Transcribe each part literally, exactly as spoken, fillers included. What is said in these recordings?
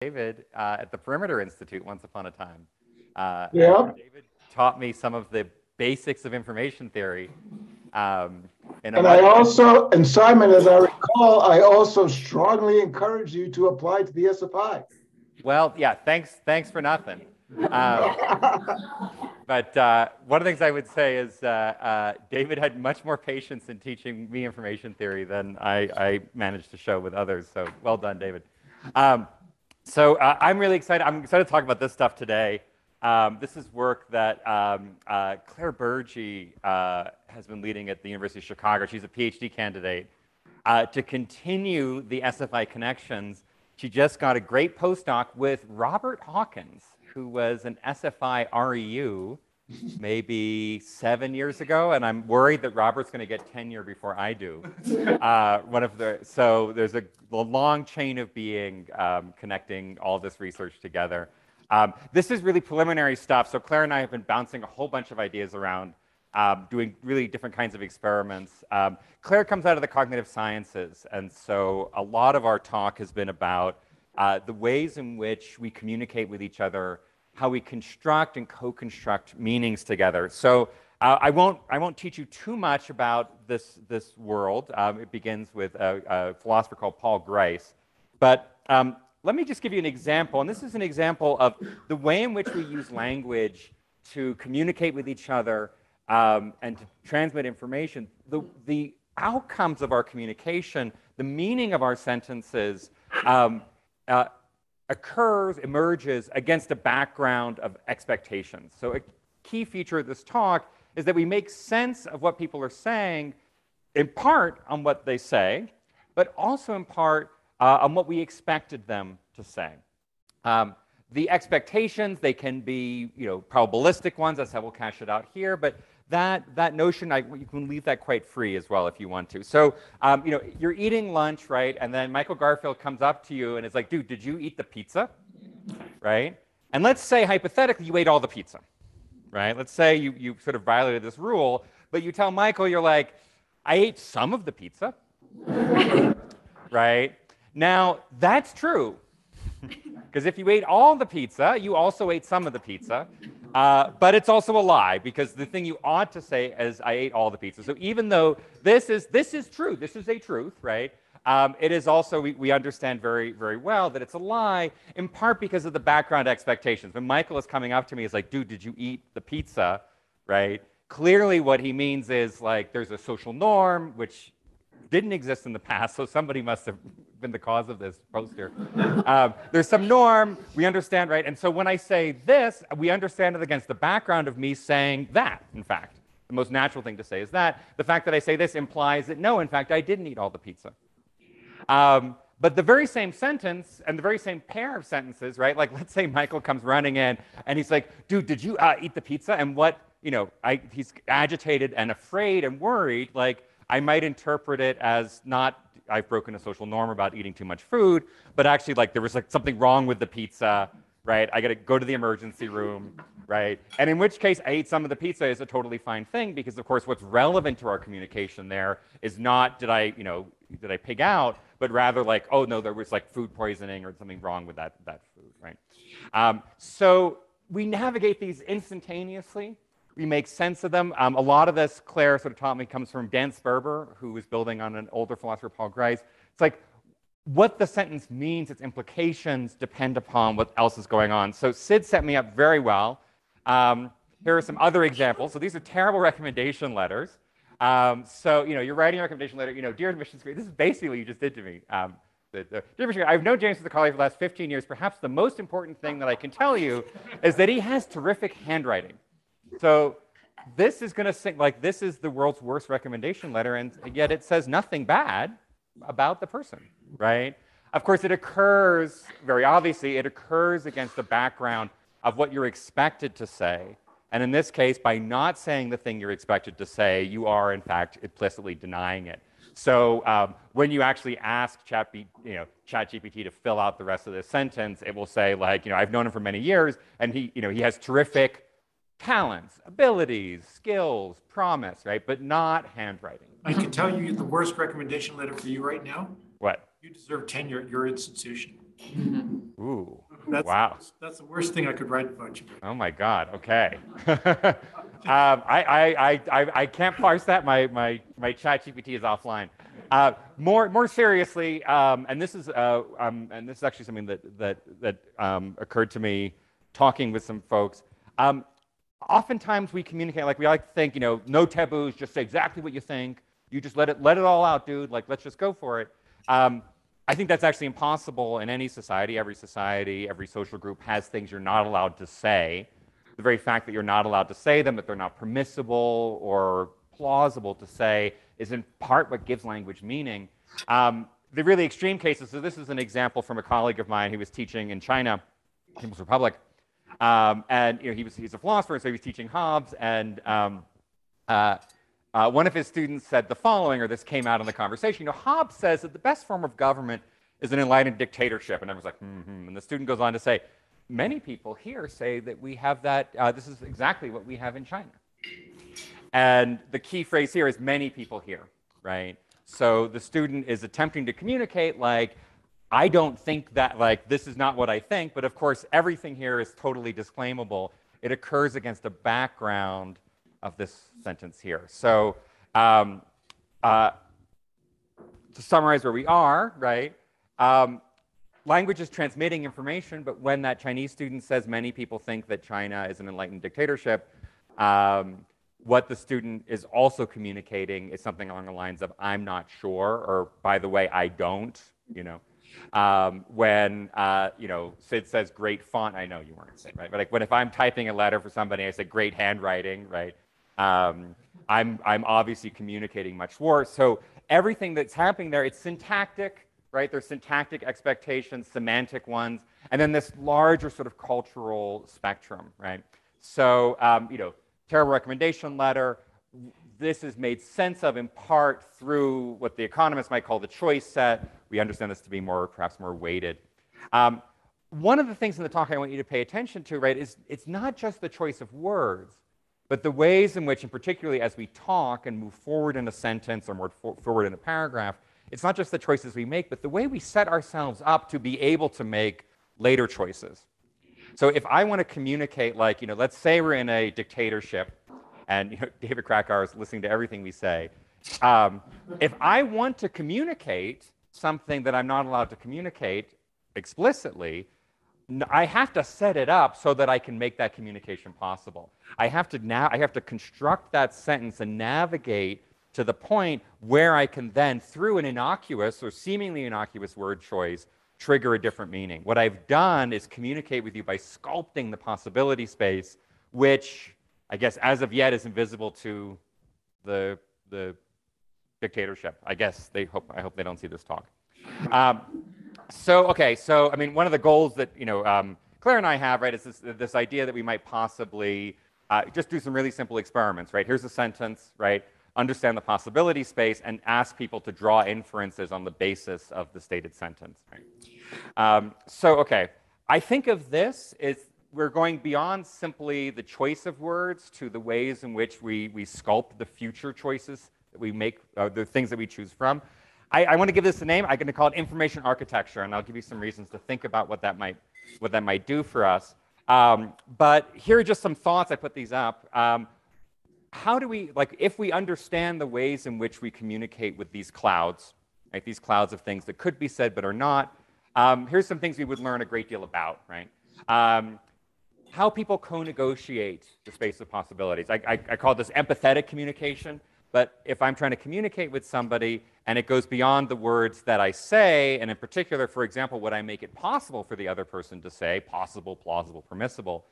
David uh, at the Perimeter Institute once upon a time. Uh, Yeah. David taught me some of the basics of information theory. Um, and I also, and Simon, as I recall, I also strongly encourage you to apply to the S F I. Well, yeah, thanks, thanks for nothing. Um, but uh, one of the things I would say is uh, uh, David had much more patience in teaching me information theory than I, I managed to show with others. So well done, David. Um, so uh, I'm really excited. I'm excited to talk about this stuff today. Um, this is work that um, uh, Claire Berge uh, has been leading at the University of Chicago. She's a PhD candidate. Uh, to continue the S F I connections, she just got a great postdoc with Robert Hawkins, who was an S F I R E U maybe seven years ago, and I'm worried that Robert's going to get tenure before I do. Uh, one of the so there's a, a long chain of being um, connecting all this research together. Um, this is really preliminary stuff. So Claire and I have been bouncing a whole bunch of ideas around, um, doing really different kinds of experiments. Um, Claire comes out of the cognitive sciences, and so a lot of our talk has been about uh, the ways in which we communicate with each other, how we construct and co-construct meanings together. So uh, I won't I won't teach you too much about this this world. Um, it begins with a, a philosopher called Paul Grice, but um, let me just give you an example, and this is an example of the way in which we use language to communicate with each other um, and to transmit information. The, the outcomes of our communication, the meaning of our sentences um, uh, occurs, emerges against a background of expectations. So a key feature of this talk is that we make sense of what people are saying, in part on what they say, but also in part Uh, on what we expected them to say. Um, the expectations, they can be, you know, probabilistic ones. That's how we'll cash it out here. But that, that notion, I, you can leave that quite free as well if you want to. So, um, you know, you're eating lunch, right? And then Michael Garfield comes up to you and is like, dude, did you eat the pizza? Right? And let's say, hypothetically, you ate all the pizza, right? Let's say you, you sort of violated this rule, but you tell Michael, you're like, I ate some of the pizza, right? Now, that's true, because if you ate all the pizza, you also ate some of the pizza, uh, but it's also a lie, because the thing you ought to say is, I ate all the pizza. So even though this is, this is true, this is a truth, right? Um, it is also, we, we understand very, very well that it's a lie, in part because of the background expectations. When Michael is coming up to me, he's like, dude, did you eat the pizza, right? Clearly what he means is, like, there's a social norm, which didn't exist in the past, so somebody must have been the cause of this poster. Um, there's some norm, we understand, right? And so when I say this, we understand it against the background of me saying that, in fact. The most natural thing to say is that. The fact that I say this implies that, no, in fact, I didn't eat all the pizza. Um, but the very same sentence and the very same pair of sentences, right? Like, let's say Michael comes running in and he's like, dude, did you uh, eat the pizza? And what, you know, I, he's agitated and afraid and worried, like, I might interpret it as not, I've broken a social norm about eating too much food, but actually, like, there was like something wrong with the pizza, right? I got to go to the emergency room, right? And in which case, I ate some of the pizza is a totally fine thing, because of course, what's relevant to our communication there is not, did I, you know, did I pig out, but rather like, oh no, there was like food poisoning or something wrong with that, that food, right? Um, so we navigate these instantaneously. We make sense of them. Um, a lot of this, Claire sort of taught me, comes from Dan Sperber, who was building on an older philosopher, Paul Grice. It's like what the sentence means, its implications depend upon what else is going on. So Sid set me up very well. Um, here are some other examples. So these are terrible recommendation letters. Um, so, you know, you're writing a recommendation letter, you know, dear admissions screen, this is basically what you just did to me. Um, the, the, dear admissions, I've known James as a colleague for the last fifteen years. Perhaps the most important thing that I can tell you is that he has terrific handwriting. So this is going to sing, like, this is the world's worst recommendation letter, and yet it says nothing bad about the person, right? Of course, it occurs, very obviously, it occurs against the background of what you're expected to say. And in this case, by not saying the thing you're expected to say, you are, in fact, implicitly denying it. So um, when you actually ask Chat, you know, ChatGPT to fill out the rest of this sentence, it will say, like, you know, I've known him for many years, and he, you know, he has terrific talents, abilities, skills, promise, right? But not handwriting. I can tell you the worst recommendation letter for you right now. What? You deserve tenure at your institution. Ooh. That's, Wow. that's the worst thing I could write about you. Oh my God. Okay. um, I, I, I, I, I can't parse that. My, my, my ChatGPT is offline. Uh, more, more seriously, um, and this is, uh, um, and this is actually something that that that um, occurred to me talking with some folks. Um, oftentimes we communicate like we like to think, you know, no taboos, just say exactly what you think. You just let it, let it all out, dude. Like, let's just go for it. Um, I think that's actually impossible in any society. Every society, every social group has things you're not allowed to say. The very fact that you're not allowed to say them, that they're not permissible or plausible to say, is in part what gives language meaning. Um, the really extreme cases, so this is an example from a colleague of mine who was teaching in China, People's Republic, um, and you know, he was, he's a philosopher, so he was teaching Hobbes, and um, uh, uh, one of his students said the following, or this came out in the conversation, you know, Hobbes says that the best form of government is an enlightened dictatorship, and everyone's like, mm-hmm, and the student goes on to say, many people here say that we have that, uh, this is exactly what we have in China. And the key phrase here is many people here, right? So the student is attempting to communicate like, I don't think that, like, this is not what I think, but of course, everything here is totally disclaimable. It occurs against a background of this sentence here. So um, uh, to summarize where we are, right? Um, language is transmitting information, but when that Chinese student says many people think that China is an enlightened dictatorship, um, what the student is also communicating is something along the lines of, I'm not sure, or by the way, I don't, you know. Um, when, uh, you know, Sid says great font, I know you weren't Sid, right? But like when if I'm typing a letter for somebody, I say great handwriting, right? Um, I'm, I'm obviously communicating much more. So everything that's happening there, it's syntactic, right? There's syntactic expectations, semantic ones, and then this larger sort of cultural spectrum, right? So, um, you know, terrible recommendation letter, this is made sense of in part through what the economists might call the choice set. We understand this to be more, perhaps more weighted. Um, one of the things in the talk I want you to pay attention to, right, is it's not just the choice of words, but the ways in which, and particularly as we talk and move forward in a sentence or more for forward in a paragraph, it's not just the choices we make, but the way we set ourselves up to be able to make later choices. So if I want to communicate, like, you know, let's say we're in a dictatorship, and you know, David Krakauer is listening to everything we say. Um, if I want to communicate something that I'm not allowed to communicate explicitly, I have to set it up so that I can make that communication possible. I have to now, I have to construct that sentence and navigate to the point where I can then, through an innocuous or seemingly innocuous word choice, trigger a different meaning. What I've done is communicate with you by sculpting the possibility space, which I guess as of yet is invisible to the, the dictatorship. I guess they hope, I hope they don't see this talk. Um, so, okay, so I mean, one of the goals that, you know, um, Claire and I have, right, is this, this idea that we might possibly uh, just do some really simple experiments, right? Here's a sentence, right? Understand the possibility space and ask people to draw inferences on the basis of the stated sentence, right? Um, so, okay, I think of this as we're going beyond simply the choice of words to the ways in which we, we sculpt the future choices that we make, uh, the things that we choose from. I, I want to give this a name. I'm going to call it information architecture, and I'll give you some reasons to think about what that might, what that might do for us. Um, but here are just some thoughts. I put these up. Um, how do we, like, if we understand the ways in which we communicate with these clouds, right, these clouds of things that could be said but are not, um, here's some things we would learn a great deal about, right? Um, how people co-negotiate the space of possibilities. I, I, I call this empathetic communication, but if I'm trying to communicate with somebody and it goes beyond the words that I say, and in particular, for example, what I make it possible for the other person to say, possible, plausible, permissible,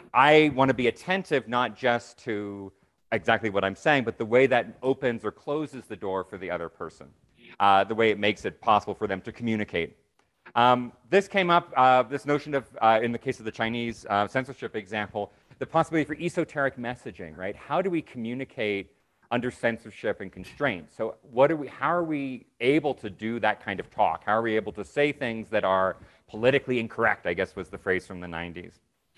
I want to be attentive not just to exactly what I'm saying, but the way that opens or closes the door for the other person, uh, the way it makes it possible for them to communicate. Um, this came up, uh, this notion of, uh, in the case of the Chinese uh, censorship example, the possibility for esoteric messaging, right? How do we communicate under censorship and constraints? So what are we, how are we able to do that kind of talk? How are we able to say things that are politically incorrect, I guess was the phrase from the nineties.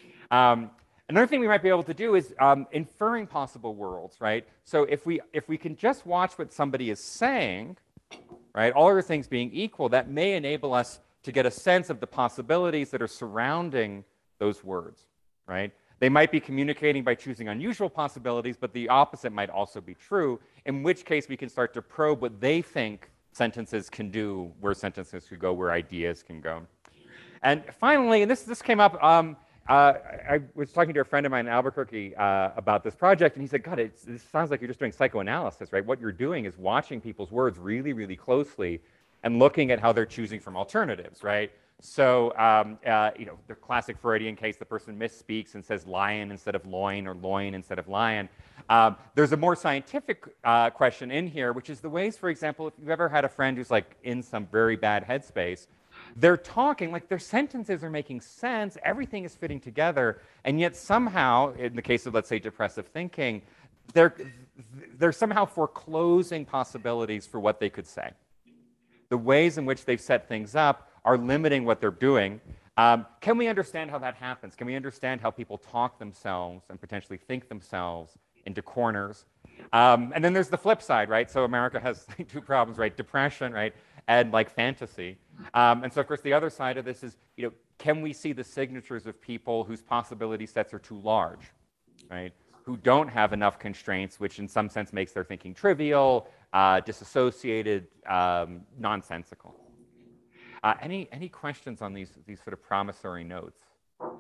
Um, another thing we might be able to do is um, inferring possible worlds, right? So if we, if we can just watch what somebody is saying, right, all other things being equal, that may enable us to get a sense of the possibilities that are surrounding those words, right? They might be communicating by choosing unusual possibilities, but the opposite might also be true, in which case we can start to probe what they think sentences can do, where sentences could go, where ideas can go. And finally, and this, this came up, um, uh, I was talking to a friend of mine in Albuquerque uh, about this project, and he said, God, it's, this sounds like you're just doing psychoanalysis, right? What you're doing is watching people's words really, really closely and looking at how they're choosing from alternatives, right? So, um, uh, you know, the classic Freudian case, the person misspeaks and says lion instead of loin or loin instead of lion. Um, there's a more scientific uh, question in here, which is the ways, for example, if you've ever had a friend who's like in some very bad headspace, they're talking, like their sentences are making sense, everything is fitting together, and yet somehow, in the case of, let's say, depressive thinking, they're, they're somehow foreclosing possibilities for what they could say. The ways in which they've set things up are limiting what they're doing. Um, can we understand how that happens? Can we understand how people talk themselves and potentially think themselves into corners? Um, and then there's the flip side, right? So America has two problems, right? Depression, right? And like fantasy. Um, and so, of course, the other side of this is, you know, can we see the signatures of people whose possibility sets are too large, right? Who don't have enough constraints, which in some sense makes their thinking trivial, uh, disassociated, um, nonsensical. Uh, any, any questions on these, these sort of promissory notes? All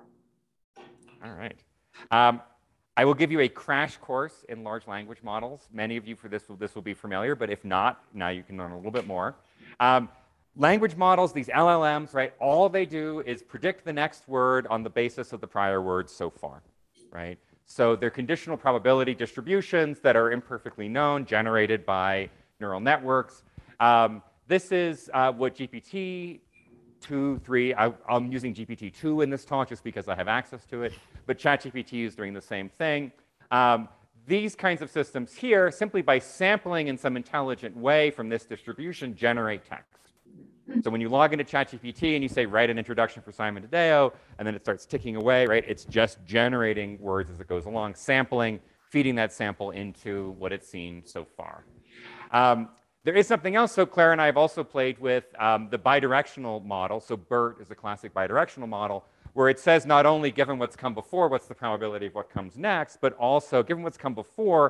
right. Um, I will give you a crash course in large language models. Many of you for this will, this will be familiar, but if not, now you can learn a little bit more. Um, language models, these L L Ms, right, all they do is predict the next word on the basis of the prior words so far, right? So they're conditional probability distributions that are imperfectly known, generated by neural networks. Um, this is uh, what G P T two, three, I, I'm using G P T two in this talk just because I have access to it, but ChatGPT is doing the same thing. Um, these kinds of systems here, simply by sampling in some intelligent way from this distribution, generate text. So when you log into ChatGPT and you say, write an introduction for Simon Taddeo, and then it starts ticking away, right? It's just generating words as it goes along, sampling, feeding that sample into what it's seen so far. Um, there is something else. So Claire and I have also played with um, the bidirectional model. So BERT is a classic bidirectional model, where it says not only given what's come before, what's the probability of what comes next, but also given what's come before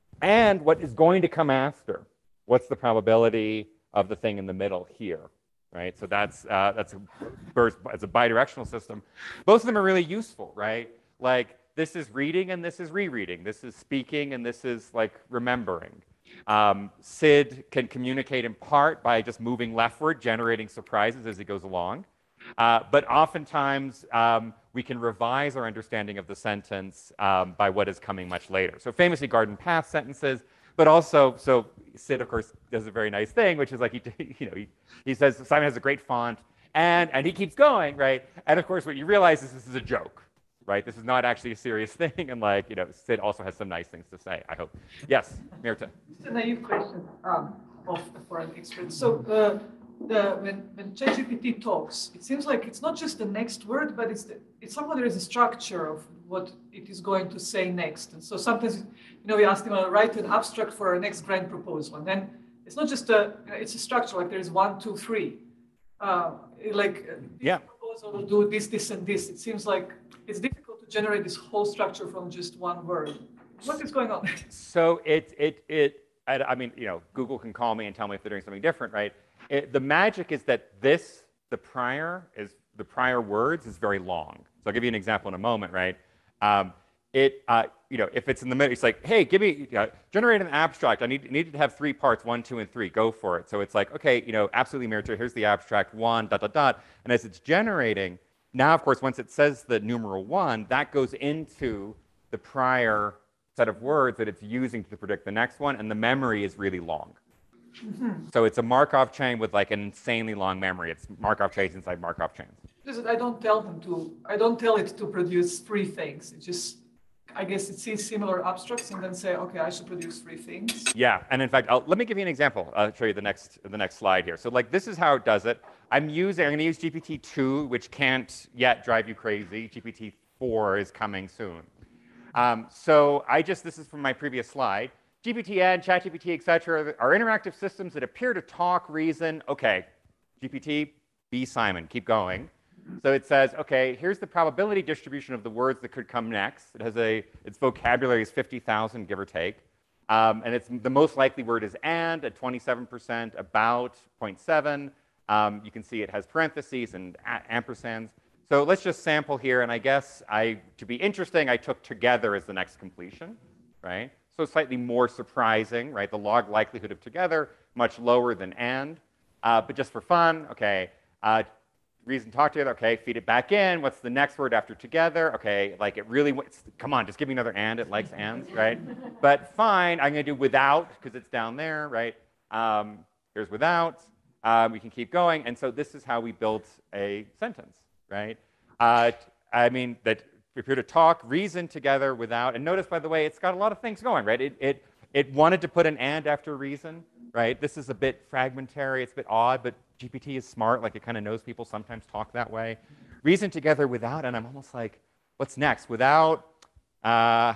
and what is going to come after, what's the probability of the thing in the middle here. Right, so that's uh, that's a BERT as a bidirectional system. Both of them are really useful, right? Like this is reading and this is rereading. This is speaking and this is like remembering. Um, S I D can communicate in part by just moving leftward, generating surprises as it goes along. Uh, but oftentimes um, we can revise our understanding of the sentence um, by what is coming much later. So famously, garden path sentences. But also, so S I D, of course, does a very nice thing, which is like, he, you know, he, he says Simon has a great font, and, and he keeps going, right? And of course, what you realize is this is a joke, right? This is not actually a serious thing, and like, you know, S I D also has some nice things to say, I hope. Yes, Mirta. Just a naive question um, of for an expert. So uh, the, when, when ChatGPT talks, it seems like it's not just the next word, but it's, the, it's somehow there is a structure of what it is going to say next. And so sometimes, you know, we ask them to write an abstract for our next grand proposal. And then it's not just a, you know, it's a structure, like there's one, two, three. Uh, like this yeah. proposal will do this, this, and this. It seems like it's difficult to generate this whole structure from just one word. What is going on? So it, it, it, I, I mean, you know, Google can call me and tell me if they're doing something different, right? It, the magic is that this, the prior, is the prior words is very long. So I'll give you an example in a moment, right? Um, it, uh, you know, if it's in the middle, it's like, hey, give me, uh, generate an abstract. I need, need to have three parts, one, two, and three. Go for it. So it's like, okay, you know, absolutely, Mirta, here's the abstract one, dot, dot, dot. And as it's generating, now, of course, once it says the numeral one, that goes into the prior set of words that it's using to predict the next one, and the memory is really long. Mm-hmm. So it's a Markov chain with like an insanely long memory. It's Markov chains inside Markov chains. I don't tell them to, I don't tell it to produce three things. It just, I guess it sees similar abstracts and then say, okay, I should produce three things. Yeah, and in fact, I'll, let me give you an example. I'll show you the next, the next slide here. So like this is how it does it. I'm using, I'm gonna use G P T two, which can't yet drive you crazy. G P T four is coming soon. Um, so I just, this is from my previous slide. G P T N, ChatGPT, et cetera, are interactive systems that appear to talk, reason. Okay, G P T, B Simon, keep going. So it says, okay, here's the probability distribution of the words that could come next. It has a, its vocabulary is fifty thousand, give or take. Um, and it's the most likely word is and at twenty-seven percent, about zero point seven. Um, you can see it has parentheses and ampersands. So let's just sample here. And I guess I, to be interesting, I took together as the next completion, right? So slightly more surprising, right? The log likelihood of together, much lower than and. Uh, but just for fun, okay. Uh, reason to talk together, okay, feed it back in. What's the next word after together? Okay, like it really, come on, just give me another and. It likes ands, right? But fine, I'm going to do without because it's down there, right? Um, here's without. Uh, we can keep going. And so this is how we built a sentence, right? Uh, I mean, that if you're to talk, reason together without, and notice, by the way, it's got a lot of things going, right? It, it, it wanted to put an and after reason, right? This is a bit fragmentary, it's a bit odd, but G P T is smart, like it kind of knows people sometimes talk that way. Reason together without, and I'm almost like, what's next? Without uh,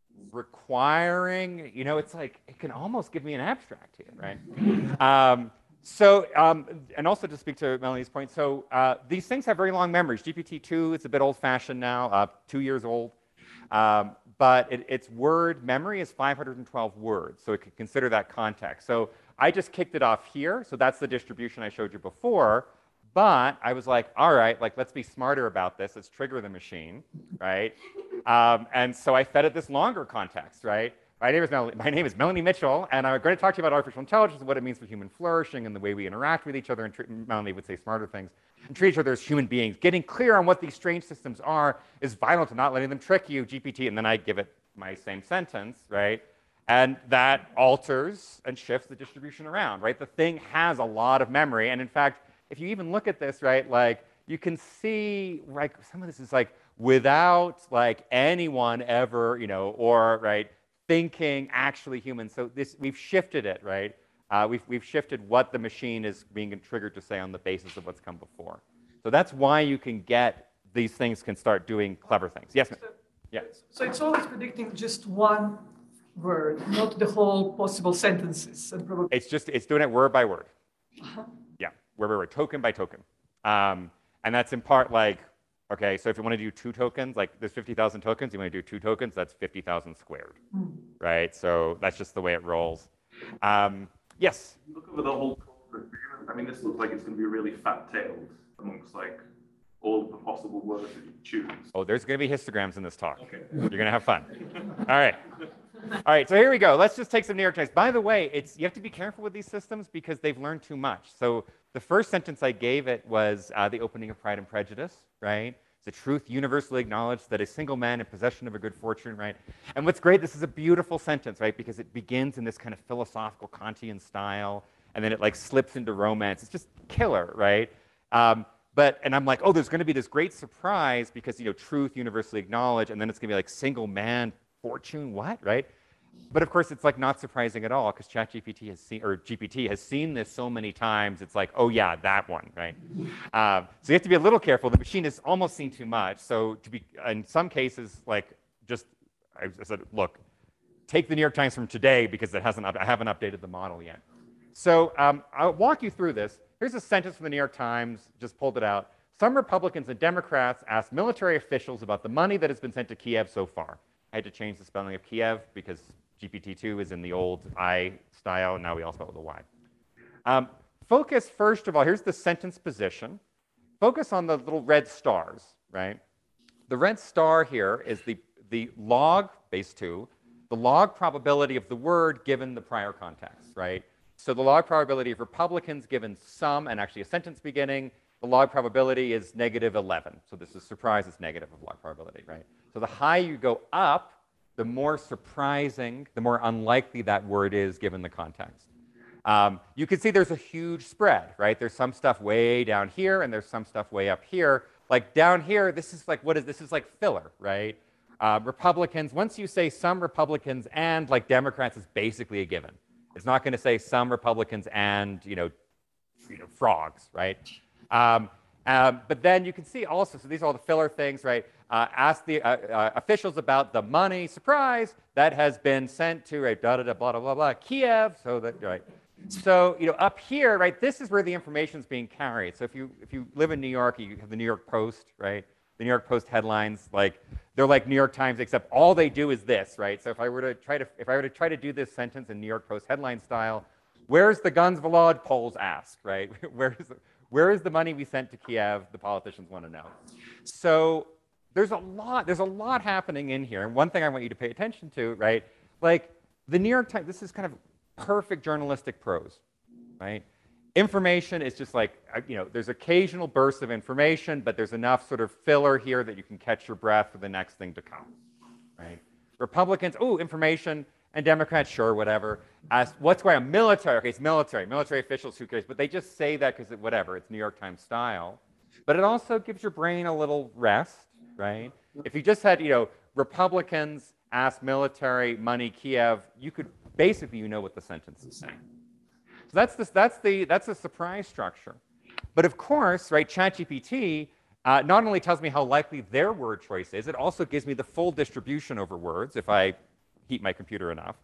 requiring, you know, it's like, it can almost give me an abstract here, right? Um, so, um, and also to speak to Melanie's point, so uh, these things have very long memories. G P T two is a bit old-fashioned now, uh, two years old. Um, but it, its word memory is five hundred twelve words, so it could consider that context. So I just kicked it off here, so that's the distribution I showed you before, but I was like, all right, like let's be smarter about this, let's trigger the machine, right? Um, and so I fed it this longer context, right? My name, is Melanie, my name is Melanie Mitchell, and I'm going to talk to you about artificial intelligence and what it means for human flourishing and the way we interact with each other, and treat, Melanie would say smarter things, and treat each other as human beings. Getting clear on what these strange systems are is vital to not letting them trick you, G P T, and then I give it my same sentence, right? And that alters and shifts the distribution around, right? The thing has a lot of memory, and in fact, if you even look at this, right, like you can see, like some of this is like without like anyone ever, you know, or right, thinking actually human. So this we've shifted it, right? Uh, we've we've shifted what the machine is being triggered to say on the basis of what's come before. So that's why you can get these things can start doing clever things. Yes, ma'am. So, Yeah. so it's always predicting just one word, not the whole possible sentences and probably. It's just it's doing it word by word. Uh-huh. Yeah, word by word, token by token. Um, and that's in part like, okay, so if you want to do two tokens, like there's fifty thousand tokens, you want to do two tokens, that's fifty thousand squared, Mm. right? So that's just the way it rolls. Um, yes? Look over the whole corporate agreement. I mean, this looks like it's going to be really fat-tailed amongst like all of the possible words that you choose. Oh, there's going to be histograms in this talk. Okay. You're going to have fun. All right. All right, so here we go. Let's just take some New York Times. By the way, it's, you have to be careful with these systems because they've learned too much. So the first sentence I gave it was uh, the opening of Pride and Prejudice, right? The truth universally acknowledged that a single man in possession of a good fortune, right? And what's great, this is a beautiful sentence, right? Because it begins in this kind of philosophical Kantian style, and then it like slips into romance. It's just killer, right? Um, but, and I'm like, oh, there's gonna be this great surprise because, you know, truth universally acknowledged, and then it's gonna be like single man fortune, what, right? But of course, it's like not surprising at all because ChatGPT has seen, or G P T has seen this so many times. It's like, oh yeah, that one, right? Um, so you have to be a little careful. The machine has almost seen too much. So to be, in some cases, like just, I said, look, take the New York Times from today because it hasn't, I haven't updated the model yet. So um, I'll walk you through this. Here's a sentence from the New York Times, just pulled it out. Some Republicans and Democrats asked military officials about the money that has been sent to Kiev so far. I had to change the spelling of Kiev because G P T two is in the old I style, and now we all spell it with a Y. Um, focus, first of all, here's the sentence position. Focus on the little red stars, right? The red star here is the, the log, base two, the log probability of the word given the prior context, right? So the log probability of Republicans given some, and actually a sentence beginning, the log probability is negative eleven. So this is surprise, it's negative of log probability, right? So the higher you go up, the more surprising, the more unlikely that word is given the context. Um, you can see there's a huge spread, right? There's some stuff way down here, and there's some stuff way up here. Like down here, this is like, what is this? Is like filler, right? Uh, Republicans, once you say some Republicans and like Democrats is basically a given. It's not going to say some Republicans and, you know, you know frogs, right? Um, um, but then you can see also, so these are all the filler things, right? Uh, ask the uh, uh, officials about the money, surprise, that has been sent to, right, da da da, blah, blah, blah, blah, Kiev, so that, right. So, you know, up here, right, this is where the information is being carried. So if you, if you live in New York, you have the New York Post, right? The New York Post headlines, like, they're like New York Times, except all they do is this, right? So if I were to try to, if I were to try to do this sentence in New York Post headline style, where's the guns Volod? Polls ask, right? Where's, where is the money we sent to Kiev? The politicians want to know. So there's a lot, there's a lot happening in here. And one thing I want you to pay attention to, right? Like the New York Times, this is kind of perfect journalistic prose, right? Information is just like, you know, there's occasional bursts of information, but there's enough sort of filler here that you can catch your breath for the next thing to come, right? Republicans, oh, information, and Democrats, sure, whatever. Ask, what's going on? Military, okay, it's military. Military officials, who cares? But they just say that because, whatever, it's New York Times style. But it also gives your brain a little rest, right? If you just had, you know, Republicans ask military, money, Kiev, you could basically, you know what the sentence is saying. So that's the, that's the, that's the surprise structure. But of course, right, ChatGPT uh, not only tells me how likely their word choice is, it also gives me the full distribution over words if I heat my computer enough.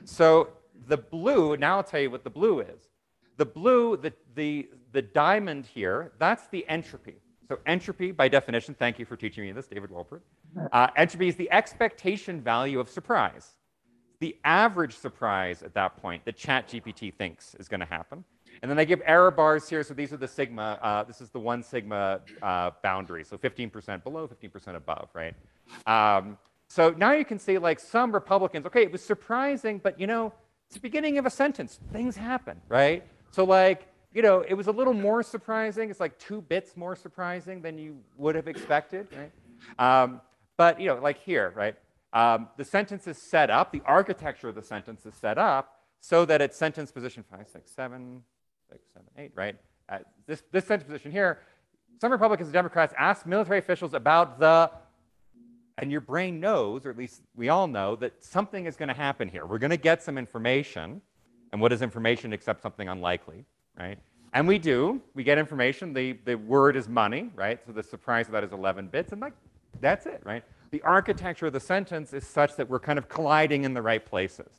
So the blue, now I'll tell you what the blue is. The blue, the, the, the diamond here, that's the entropy. So entropy, by definition, thank you for teaching me this, David Wolpert. Uh, entropy is the expectation value of surprise. The average surprise at that point that ChatGPT thinks is going to happen. And then I give error bars here. So these are the sigma. Uh, this is the one sigma uh, boundary. So fifteen percent below, fifteen percent above, right? Um, so now you can see like some Republicans, okay, it was surprising, but you know, it's the beginning of a sentence. Things happen, right? So like, you know, it was a little more surprising. It's like two bits more surprising than you would have expected, right? Um, but, you know, like here, right? Um, the sentence is set up, the architecture of the sentence is set up so that it's sentence position five, six, seven, six, seven, eight, right? Uh, this, this sentence position here, some Republicans and Democrats ask military officials about the, and your brain knows, or at least we all know, that something is going to happen here. We're going to get some information. And what is information except something unlikely, right? And we do. We get information. The, the word is money, right? So the surprise of that is eleven bits. And like, that's it, right? The architecture of the sentence is such that we're kind of colliding in the right places.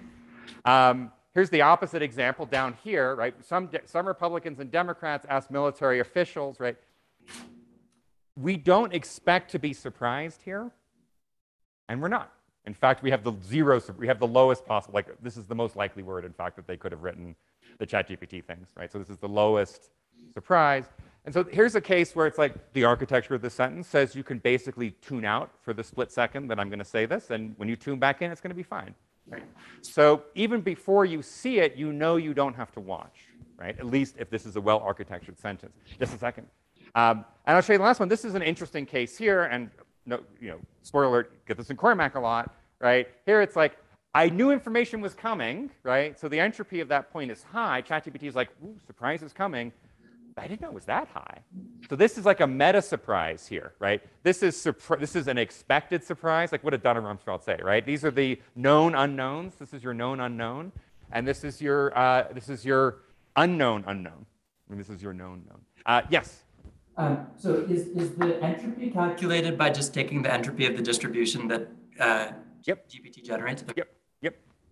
Right? Um, here's the opposite example down here, right? Some, some Republicans and Democrats ask military officials, right? We don't expect to be surprised here, and we're not. In fact, we have the zero, we have the lowest possible, like this is the most likely word, in fact, that they could have written the ChatGPT things, right? So this is the lowest surprise. And so here's a case where it's like the architecture of the sentence says you can basically tune out for the split second that I'm going to say this, and when you tune back in, it's going to be fine. Right? So even before you see it, you know you don't have to watch, right? At least if this is a well-architectured sentence. Just a second. Um, and I'll show you the last one. This is an interesting case here, and no, you know, spoiler alert, get this in Cormac a lot, right? Here it's like, I knew information was coming, right? So the entropy of that point is high. ChatGPT is like, ooh, surprise is coming. I didn't know it was that high. So this is like a meta surprise here, right? This is, this is an expected surprise. Like what did Donna Rumsfeld say, right? These are the known unknowns. This is your known unknown. And this is your, uh, this is your unknown unknown. And this is your known known. Uh, yes? Um, so is, is the entropy calculated by just taking the entropy of the distribution that uh, yep. G P T generates? Yep, yep.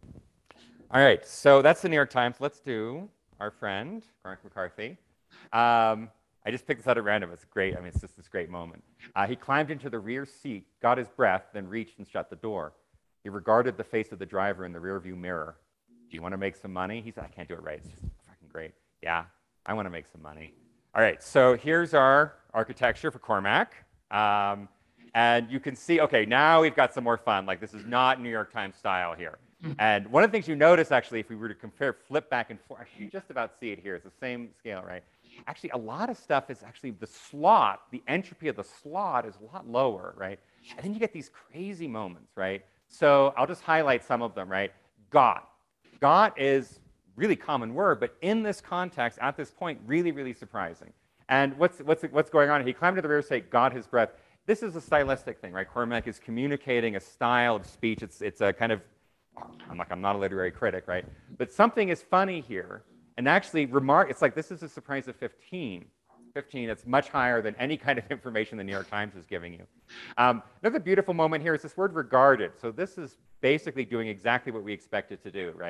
All right, so that's the New York Times. Let's do our friend, Cormac McCarthy. Um, I just picked this out at random. It's great. I mean, it's just this great moment. Uh, he climbed into the rear seat, got his breath, then reached and shut the door. He regarded the face of the driver in the rearview mirror. Do you want to make some money? He said, I can't do it right. It's just fucking great. Yeah, I want to make some money. All right, so here's our architecture for Cormac. Um, and you can see, okay, now we've got some more fun. Like this is not New York Times style here. And one of the things you notice, actually, if we were to compare, flip back and forth, actually you just about see it here. It's the same scale, right? Actually, a lot of stuff is actually the slot, the entropy of the slot is a lot lower, right? And then you get these crazy moments, right? So I'll just highlight some of them, right? Got. Got is really common word, but in this context, at this point, really, really surprising. And what's, what's, what's going on? He climbed to the rear seat, got his breath. This is a stylistic thing, right? Cormac is communicating a style of speech. It's, it's a kind of, I'm like, I'm not a literary critic, right? But something is funny here. And actually, remark, it's like this is a surprise of fifteen. fifteen, it's much higher than any kind of information the New York Times is giving you. Um, another beautiful moment here is this word regarded. So this is basically doing exactly what we expect it to do, right?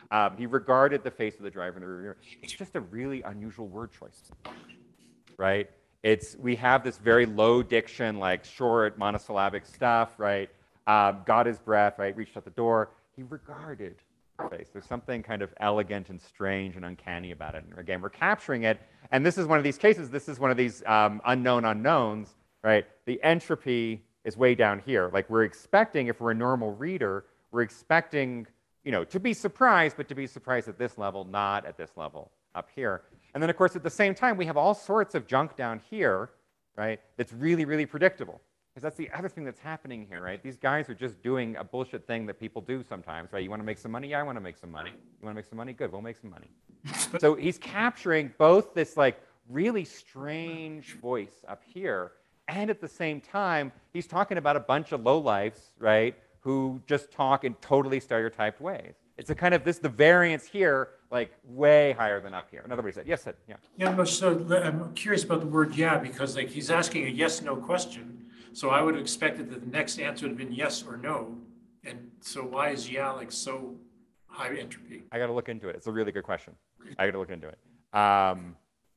Um, he regarded the face of the driver in the rear mirror. It's just a really unusual word choice, right? It's, we have this very low diction, like short monosyllabic stuff, right? Um, got his breath, right? Reached out the door. He regarded the face. There's something kind of elegant and strange and uncanny about it. And again, we're capturing it. And this is one of these cases. This is one of these um, unknown unknowns, right? The entropy is way down here. Like we're expecting, if we're a normal reader, we're expecting, you know, to be surprised, but to be surprised at this level, not at this level up here. And then, of course, at the same time, we have all sorts of junk down here, right, that's really, really predictable. Because that's the other thing that's happening here, right? These guys are just doing a bullshit thing that people do sometimes, right? You want to make some money? Yeah, I want to make some money. You want to make some money? Good, we'll make some money. So he's capturing both this, like, really strange voice up here, and at the same time, he's talking about a bunch of lowlifes, right, who just talk in totally stereotyped ways. It's a kind of this, the variance here, like way higher than up here. Another way to say it. Yes, Sid, yeah. Yeah, but so I'm curious about the word yeah, because like he's asking a yes/no question. So I would have expected that the next answer would have been yes or no. And so why is yeah like so high entropy? I got to look into it. It's a really good question. I got to look into it. Um,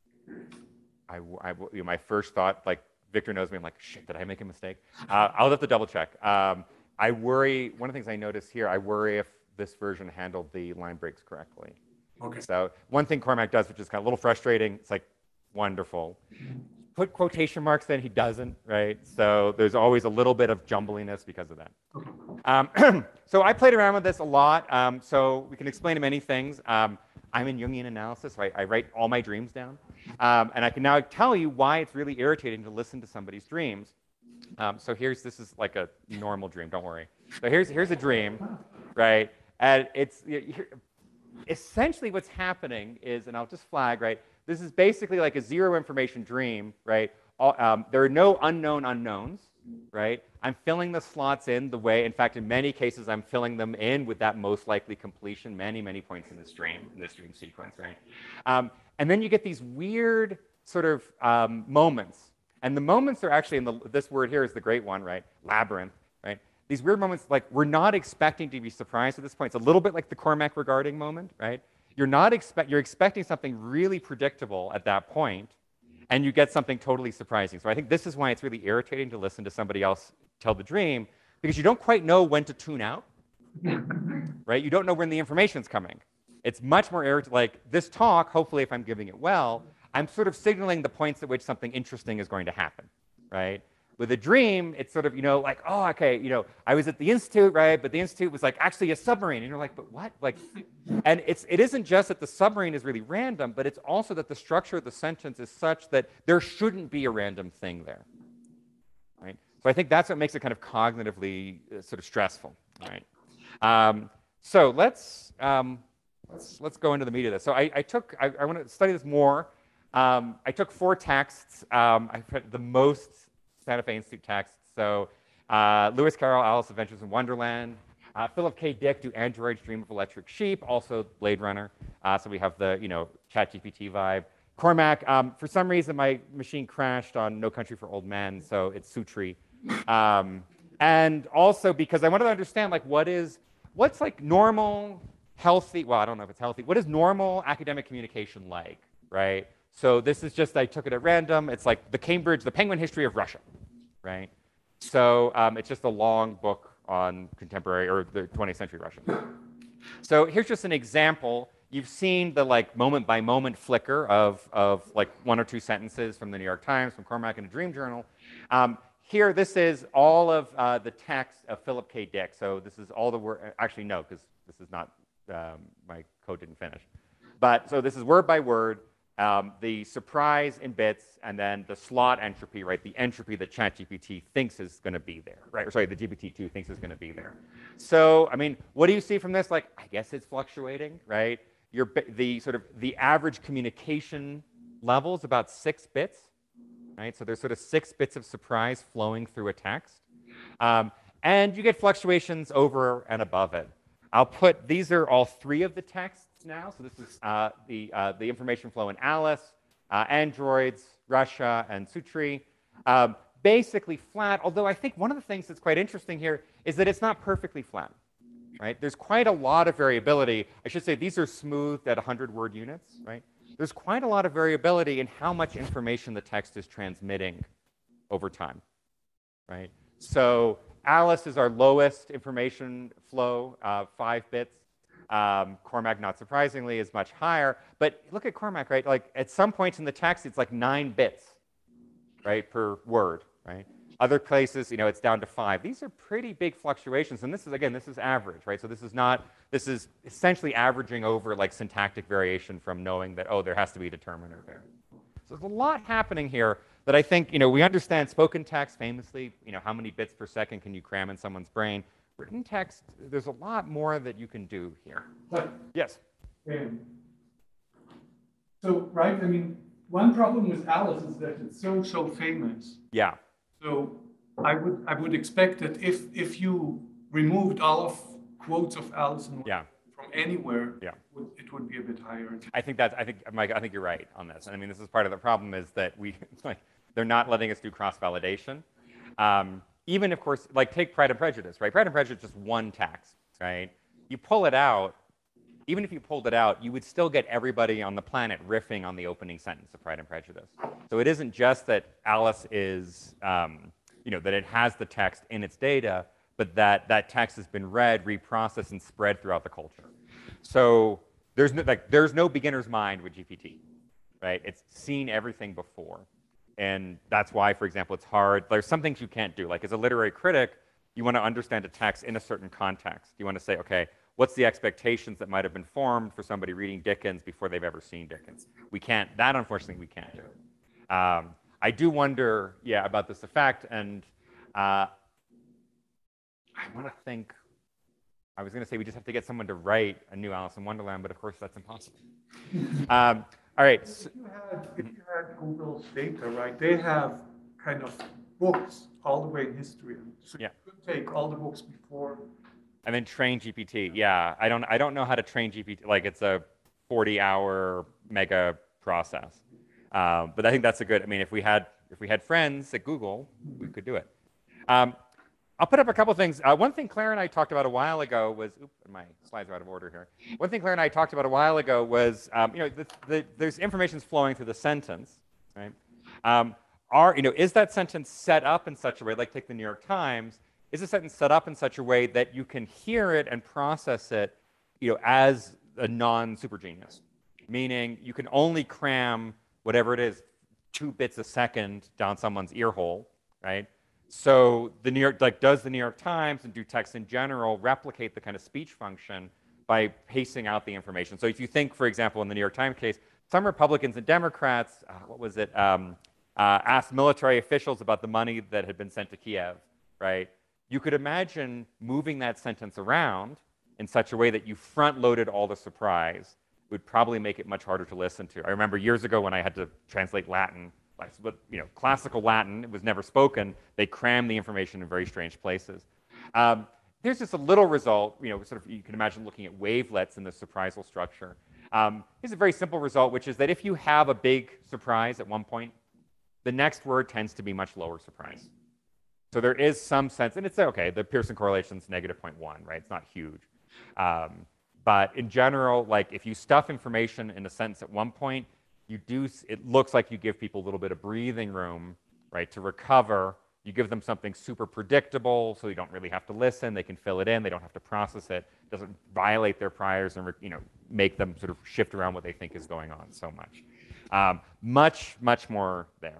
I, I, you know, my first thought, like Victor knows me, I'm like, shit, did I make a mistake? Uh, I'll have to double check. Um, I worry, one of the things I notice here, I worry if this version handled the line breaks correctly. Okay. So one thing Cormac does, which is kind of a little frustrating, it's like wonderful. Put quotation marks in, he doesn't, right? So there's always a little bit of jumbliness because of that. Um, so I played around with this a lot. Um, so we can explain many things. Um, I'm in Jungian analysis, right? I write all my dreams down. Um, and I can now tell you why it's really irritating to listen to somebody's dreams. Um, so here's, this is like a normal dream, don't worry. So here's, here's a dream, right? And it's, essentially what's happening is, and I'll just flag, right? This is basically like a zero information dream, right? All, um, there are no unknown unknowns, right? I'm filling the slots in the way, in fact, in many cases, I'm filling them in with that most likely completion many, many points in this dream, in this dream sequence, right? Um, and then you get these weird sort of um, moments. And the moments are actually, in the, this word here is the great one, right? Labyrinth, right? These weird moments, like we're not expecting to be surprised at this point. It's a little bit like the Cormac regarding moment, right? You're not expect, you're expecting something really predictable at that point, and you get something totally surprising. So I think this is why it's really irritating to listen to somebody else tell the dream, because you don't quite know when to tune out, right? You don't know when the information's coming. It's much more irritating. Like this talk, hopefully if I'm giving it well, I'm sort of signaling the points at which something interesting is going to happen, right? With a dream, it's sort of, you know, like, oh, okay, you know, I was at the Institute, right? But the Institute was like actually a submarine. And you're like, but what? Like, and it's, it isn't just that the submarine is really random, but it's also that the structure of the sentence is such that there shouldn't be a random thing there, right? So I think that's what makes it kind of cognitively uh, sort of stressful, right? Um, so let's, um, let's, let's go into the meat of this. So I, I took, I, I want to study this more. Um, I took four texts. Um, I put the most Santa Fe Institute texts. So uh, Lewis Carroll, Alice Adventures in Wonderland. Uh, Philip K. Dick, Do Androids Dream of Electric Sheep? Also Blade Runner. Uh, so we have the, you know, ChatGPT vibe. Cormac, um, for some reason my machine crashed on No Country for Old Men, so it's Sutri. Um, and also because I wanted to understand, like, what is, what's like normal, healthy, well, I don't know if it's healthy, what is normal academic communication like, right? So this is just, I took it at random. It's like the Cambridge, the Penguin History of Russia, right? So um, it's just a long book on contemporary or the twentieth century Russia. So here's just an example. You've seen the like moment by moment flicker of, of like one or two sentences from the New York Times, from Cormac in a Dream Journal. Um, here, this is all of uh, the text of Philip K. Dick. So this is all the word, actually no, because this is not, um, my code didn't finish. But so this is word by word. Um, the surprise in bits, and then the slot entropy, right? The entropy that ChatGPT thinks is going to be there, right? Or sorry, the G P T two thinks is going to be there. So, I mean, what do you see from this? Like, I guess it's fluctuating, right? Your, the sort of the average communication level is about six bits, right? So there's sort of six bits of surprise flowing through a text. Um, and you get fluctuations over and above it. I'll put, these are all three of the texts now. So this is uh, the, uh, the information flow in Alice, uh, Androids, Russia, and Sutri. Um, basically flat, although I think one of the things that's quite interesting here is that it's not perfectly flat, right? There's quite a lot of variability. I should say these are smoothed at one hundred word units, right? There's quite a lot of variability in how much information the text is transmitting over time, right? So Alice is our lowest information flow, uh, five bits. Um, Cormac, not surprisingly, is much higher. But look at Cormac, right? Like at some points in the text, it's like nine bits, right, per word, right? Other places, you know, it's down to five. These are pretty big fluctuations. And this is, again, this is average, right? So this is not, this is essentially averaging over like syntactic variation from knowing that, oh, there has to be a determiner there. So there's a lot happening here that I think, you know, we understand spoken text famously, you know, how many bits per second can you cram in someone's brain? Written text, there's a lot more that you can do here. But, Yes. um, so, right, I mean, one problem with Alice is that it's so, so famous. Yeah. So I would, I would expect that if, if you removed all of quotes of Alice in Yeah. from anywhere, Yeah. would- it would be a bit higher. I think that's, I think, Mike, I think you're right on this. I mean, this is part of the problem is that we, like, they're not letting us do cross-validation. Um, even, of course, like take Pride and Prejudice, right? Pride and Prejudice is just one text, right? You pull it out, even if you pulled it out, you would still get everybody on the planet riffing on the opening sentence of Pride and Prejudice. So it isn't just that Alice is, um, you know, that it has the text in its data, but that that text has been read, reprocessed, and spread throughout the culture. So there's no, like, there's no beginner's mind with G P T, right? It's seen everything before. And that's why, for example, it's hard. There's some things you can't do. Like as a literary critic, you want to understand a text in a certain context. You want to say, okay, what's the expectations that might have been formed for somebody reading Dickens before they've ever seen Dickens? We can't, that unfortunately we can't do. Um, I do wonder, yeah, about this effect. And uh, I want to think, I was going to say we just have to get someone to write a new Alice in Wonderland, but of course that's impossible. um, all right. So, If you had, if you had Google's data, right, they have kind of books all the way in history. So Yeah. you could take all the books before. and then train G P T. Yeah, I don't, I don't know how to train G P T. Like it's a forty hour mega process. Um, but I think that's a good, I mean, if we had, if we had friends at Google, we could do it. Um, I'll put up a couple things. Uh, one thing Claire and I talked about a while ago was, oops, my slides are out of order here. One thing Claire and I talked about a while ago was, um, you know, the, the, there's information flowing through the sentence, right? Um, are, you know, is that sentence set up in such a way, like take the New York Times, is the sentence set up in such a way that you can hear it and process it, you know, as a non-super genius? Meaning you can only cram whatever it is, two bits a second down someone's ear hole, right? So the New York, like, does the New York Times and do text in general replicate the kind of speech function by pacing out the information? So if you think, for example, in the New York Times case, some Republicans and Democrats, uh, what was it, um, uh, asked military officials about the money that had been sent to Kiev, right? You could imagine moving that sentence around in such a way that you front-loaded all the surprise would probably make it much harder to listen to. I remember years ago when I had to translate Latin, but you know, classical Latin, it was never spoken. They crammed the information in very strange places. Um, there's just a little result, you know, sort of, you can imagine looking at wavelets in the surprisal structure. Um, here's a very simple result, which is that if you have a big surprise at one point, the next word tends to be much lower surprise. So there is some sense, and it's okay, the Pearson correlation is negative zero point one, right? It's not huge. Um, but in general, like if you stuff information in a sentence at one point, you do, it looks like you give people a little bit of breathing room, right, to recover. You give them something super predictable, so you don't really have to listen. They can fill it in. They don't have to process it. It doesn't violate their priors and, you know, make them sort of shift around what they think is going on so much. Um, much, much more there.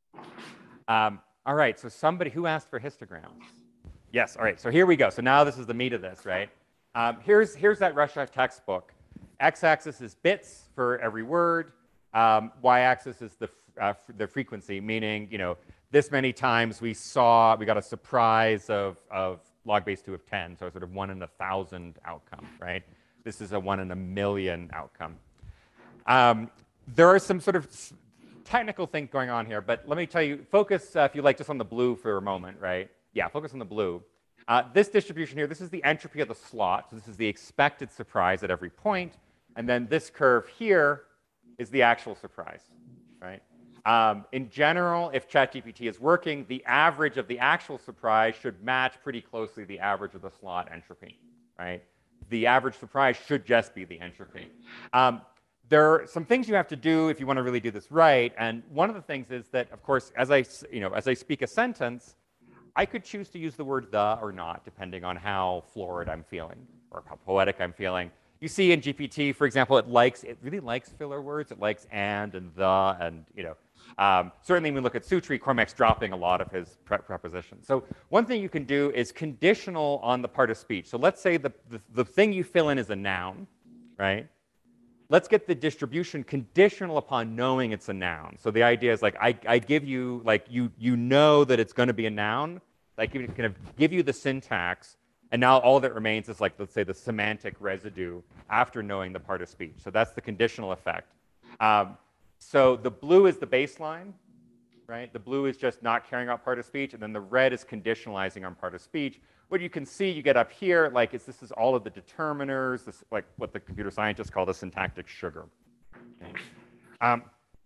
Um, all right, so somebody who asked for histograms. Yes, all right, so here we go. So now this is the meat of this, right? Um, here's, here's that Russia textbook. X-axis is bits for every word. Um, Y-axis is the, uh, the frequency, meaning, you know, this many times we saw, we got a surprise of, of log base two of ten, so sort of one in a thousand outcome, right? This is a one in a million outcome. Um, there are some sort of technical things going on here, but let me tell you, focus, uh, if you like, just on the blue for a moment, right? Yeah, focus on the blue. Uh, this distribution here, this is the entropy of the slot, so this is the expected surprise at every point, and then this curve here is the actual surprise, right? Um, in general, if ChatGPT is working, the average of the actual surprise should match pretty closely the average of the slot entropy, right? The average surprise should just be the entropy. Um, there are some things you have to do if you want to really do this right. And one of the things is that, of course, as I, you know, as I speak a sentence, I could choose to use the word the or not, depending on how florid I'm feeling or how poetic I'm feeling. You see in G P T, for example, it likes, it really likes filler words. It likes and and the and, you know, um, certainly when we look at Sutri, Cormac's dropping a lot of his pre prepositions. So one thing you can do is conditional on the part of speech. So let's say the, the, the thing you fill in is a noun, right? Let's get the distribution conditional upon knowing it's a noun. So the idea is like, I, I give you, like, you, you know that it's going to be a noun. I can kind of give you the syntax, and now all that remains is, like, let's say the semantic residue after knowing the part of speech. So that's the conditional effect. Um, so the blue is the baseline, right? The blue is just not caring about part of speech, and then the red is conditionalizing on part of speech. What you can see, you get up here, like, is this is all of the determiners, this, like what the computer scientists call the syntactic sugar. Okay. Um,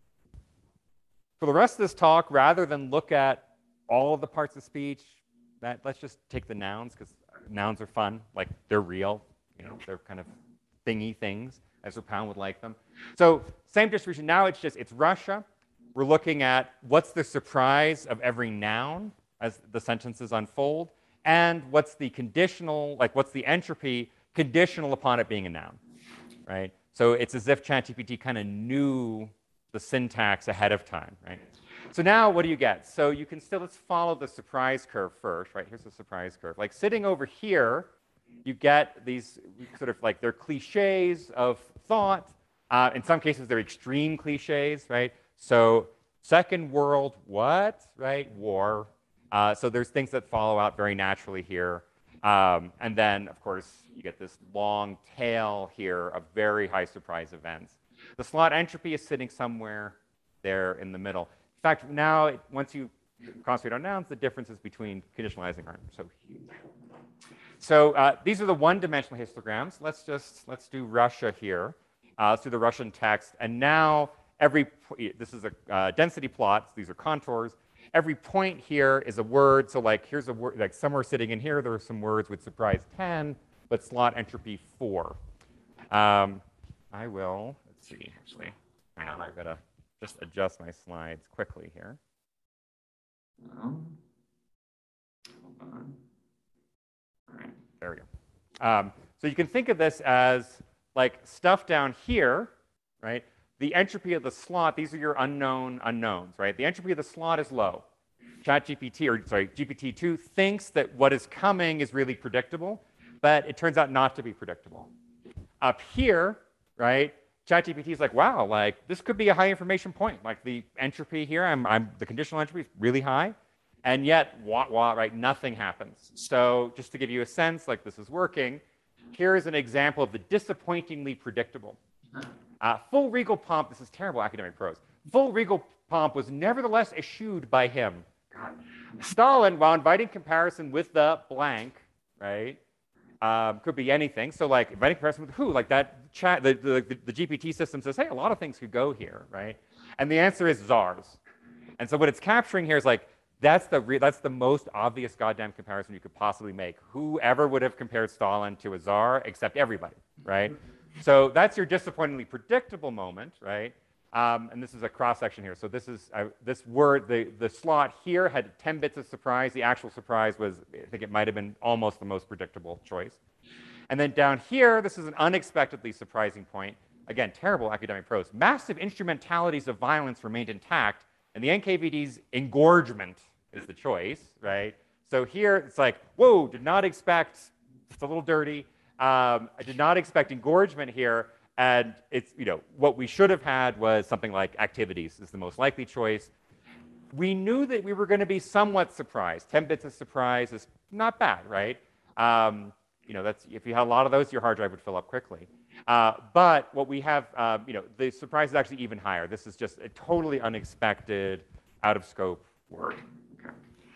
for the rest of this talk, rather than look at all of the parts of speech, that, let's just take the nouns, because nouns are fun, like they're real, you know, they're kind of thingy things, as Pound would like them. So same distribution, now it's just, it's Russia. We're looking at what's the surprise of every noun as the sentences unfold, and what's the conditional, like what's the entropy conditional upon it being a noun, right? So it's as if ChatGPT kind of knew the syntax ahead of time, right? So now what do you get? So you can still, let's follow the surprise curve first, right? Here's the surprise curve. Like sitting over here, you get these sort of like, they're cliches of thought. Uh, in some cases, they're extreme cliches, right? So Second World, what, right? War. Uh, so there's things that follow out very naturally here. Um, and then, of course, you get this long tail here of very high surprise events. The slot entropy is sitting somewhere there in the middle. In fact, now, it, once you concentrate on nouns, the differences between conditionalizing aren't so huge. So uh, these are the one-dimensional histograms. Let's just, let's do Russia here. Uh, let's do the Russian text. And now, every, this is a uh, density plot. So these are contours. Every point here is a word. So like, here's a word, like somewhere sitting in here, there are some words with surprise ten, but slot entropy four. Um, I will, let's see, actually, hang on, I've got to just adjust my slides quickly here. Um, hold on. All right, there we go. Um, so you can think of this as like stuff down here, right? The entropy of the slot, these are your unknown unknowns, right? The entropy of the slot is low. ChatGPT, or sorry, G P T two thinks that what is coming is really predictable, but it turns out not to be predictable. Up here, right, ChatGPT is like, wow, like this could be a high information point. Like the entropy here, I'm, I'm, the conditional entropy is really high, and yet, wah, wah, right, nothing happens. So just to give you a sense, like this is working, here is an example of the disappointingly predictable. Uh, full regal pomp, this is terrible academic prose. Full regal pomp was nevertheless eschewed by him. God. Stalin, while inviting comparison with the blank, right, um, could be anything. So like inviting comparison with who? Like that chat, the, the, the G P T system says, hey, a lot of things could go here, right? And the answer is czars. And so what it's capturing here is like, that's the, re that's the most obvious goddamn comparison you could possibly make. Whoever would have compared Stalin to a czar except everybody, right? So that's your disappointingly predictable moment, right? Um, and this is a cross-section here. So this is uh, this word, the, the slot here had ten bits of surprise. The actual surprise was, I think it might have been almost the most predictable choice. And then down here, this is an unexpectedly surprising point. Again, terrible academic prose. Massive instrumentalities of violence remained intact, and the N K V D's engorgement is the choice, right? So here, it's like, whoa, did not expect, it's a little dirty. Um, I did not expect engorgement here, and it's, you know, what we should have had was something like activities is the most likely choice. We knew that we were going to be somewhat surprised. ten bits of surprise is not bad, right? Um, you know, that's, if you had a lot of those, your hard drive would fill up quickly. Uh, but what we have, uh, you know, the surprise is actually even higher. This is just a totally unexpected, out of scope word. Okay.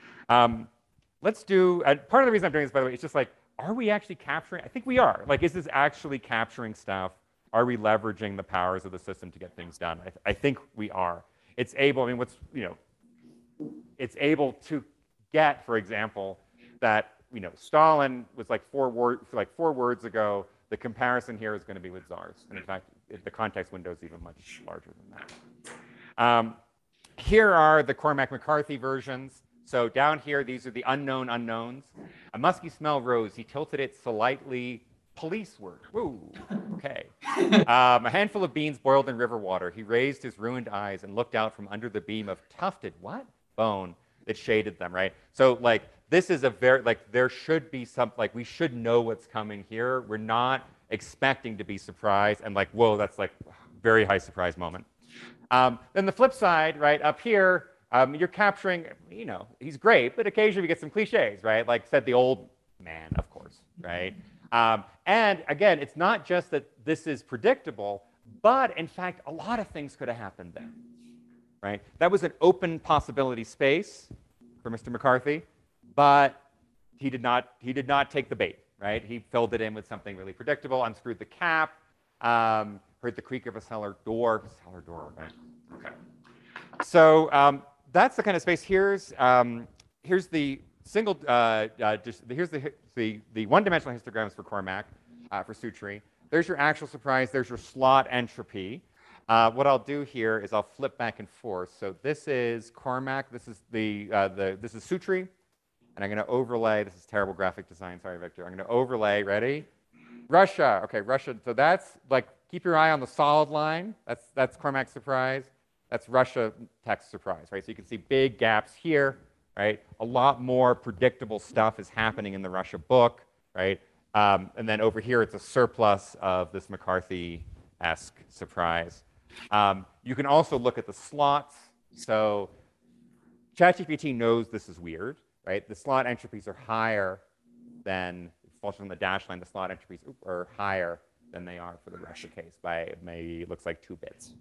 Um, let's do, uh, part of the reason I'm doing this, by the way, is just like, are we actually capturing? I think we are. Like, is this actually capturing stuff? Are we leveraging the powers of the system to get things done? I, th I think we are. It's able, I mean, what's, you know, it's able to get, for example, that you know, Stalin was like four word, like four words ago. The comparison here is going to be with czars. And in fact, it, the context window is even much larger than that. Um, here are the Cormac McCarthy versions. So down here, these are the unknown unknowns. A musky smell rose. He tilted it slightly policeward. Woo, okay. Um, a handful of beans boiled in river water. He raised his ruined eyes and looked out from under the beam of tufted, what? Bone that shaded them, right? So like, this is a very, like there should be some, like we should know what's coming here. We're not expecting to be surprised and like, whoa, that's like very high surprise moment. Um, then the flip side, right, up here, um, you're capturing, you know, he's great, but occasionally we get some cliches, right? Like said the old man, of course, right? Um, and again, it's not just that this is predictable, but in fact, a lot of things could have happened there, right? That was an open possibility space for Mister McCarthy, but he did not, he did not take the bait, right? He filled it in with something really predictable, unscrewed the cap, um, heard the creak of a cellar door, cellar door, right? Okay. So um, that's the kind of space. Here's, um, here's the single, uh, uh, just, here's the, the, the one-dimensional histograms for Cormac, uh, for Sutri. There's your actual surprise. There's your slot entropy. Uh, what I'll do here is I'll flip back and forth. So this is Cormac. This is the, uh, the this is Sutri, and I'm going to overlay. This is terrible graphic design. Sorry, Victor. I'm going to overlay. Ready? Russia. Okay, Russia. So that's like keep your eye on the solid line. That's that's Cormac's surprise. That's Russia text surprise, right? So you can see big gaps here, right? A lot more predictable stuff is happening in the Russia book, right? Um, and then over here, it's a surplus of this McCarthy-esque surprise. Um, you can also look at the slots. So ChatGPT knows this is weird, right? The slot entropies are higher than, falls on the dash line, the slot entropies are higher than they are for the Russia case by maybe, it looks like two bits.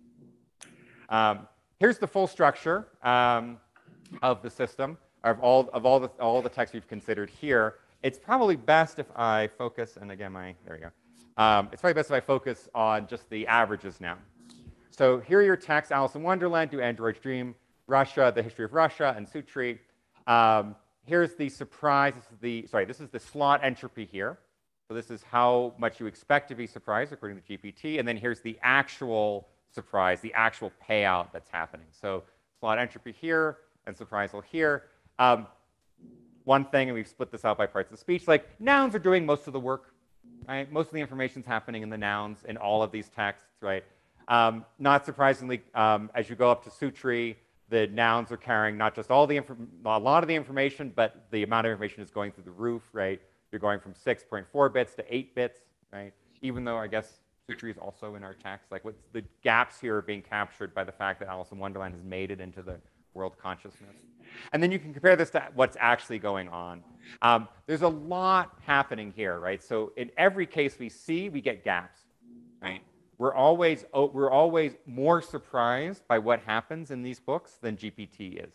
Um, here's the full structure um, of the system, of all, of all the, all the text we've considered here. It's probably best if I focus, and again, my, there we go. Um, it's probably best if I focus on just the averages now. So here are your texts: Alice in Wonderland, Do Androids Dream, Russia, The History of Russia, and Sutri. Um, here's the surprise. This is the, sorry, this is the slot entropy here. So this is how much you expect to be surprised according to G P T. And then here's the actual surprise, the actual payout that's happening. So slot entropy here and surprisal here. Um, one thing, and we've split this out by parts of speech, like nouns are doing most of the work, right? Most of the information's happening in the nouns in all of these texts, right? Um, not surprisingly, um, as you go up to Sutri, the nouns are carrying not just all the a lot of the information, but the amount of information is going through the roof, right? You're going from six point four bits to eight bits, right? Even though I guess Sutri is also in our text, like what's the gaps here are being captured by the fact that Alice in Wonderland has made it into the world consciousness. And then you can compare this to what's actually going on. Um, there's a lot happening here, right? So in every case we see, we get gaps, right? We're always, we're always more surprised by what happens in these books than G P T is.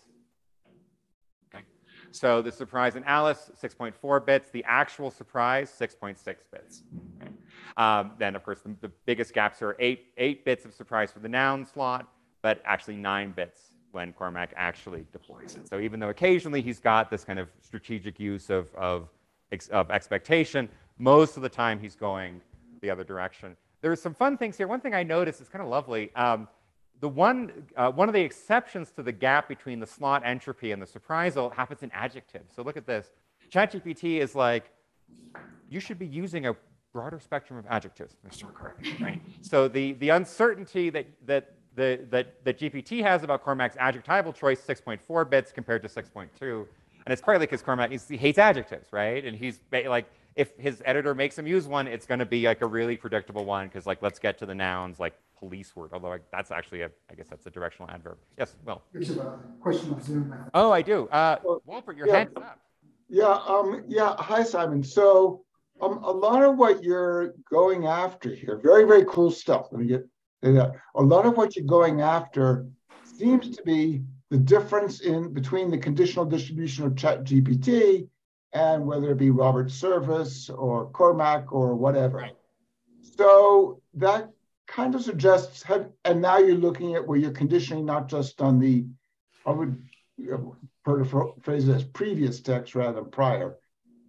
Okay? So the surprise in Alice, six point four bits. The actual surprise, six point six bits. Okay? Um, then, of course, the, the biggest gaps are eight, eight bits of surprise for the noun slot, but actually nine bits when Cormac actually deploys it. So even though occasionally he's got this kind of strategic use of, of, of expectation, most of the time he's going the other direction. There's some fun things here. One thing I noticed is kind of lovely. Um, the one, uh, one of the exceptions to the gap between the slot entropy and the surprisal happens in adjectives. So look at this. ChatGPT is like, you should be using a broader spectrum of adjectives, Mister McCarthy, right? So the, the uncertainty that, that, the, that, that G P T has about Cormac's adjectival choice, six point four bits compared to six point two. And it's partly because Cormac he hates adjectives, right? And he's like, if his editor makes him use one, it's going to be like a really predictable one because, like, let's get to the nouns, like police word. Although like, that's actually a, I guess that's a directional adverb. Yes, Will. There's a question of Zoom. Oh, I do. Uh, Walter, your yeah, hand's up. Yeah. Um. Yeah. Hi, Simon. So, um, a lot of what you're going after here, very, very cool stuff. Let me get that. A lot of what you're going after seems to be the difference in between the conditional distribution of ChatGPT and whether it be Robert Service or Cormac or whatever. Right. So that kind of suggests, have, and now you're looking at where you're conditioning not just on the, I would you know, phrase it as previous text rather than prior.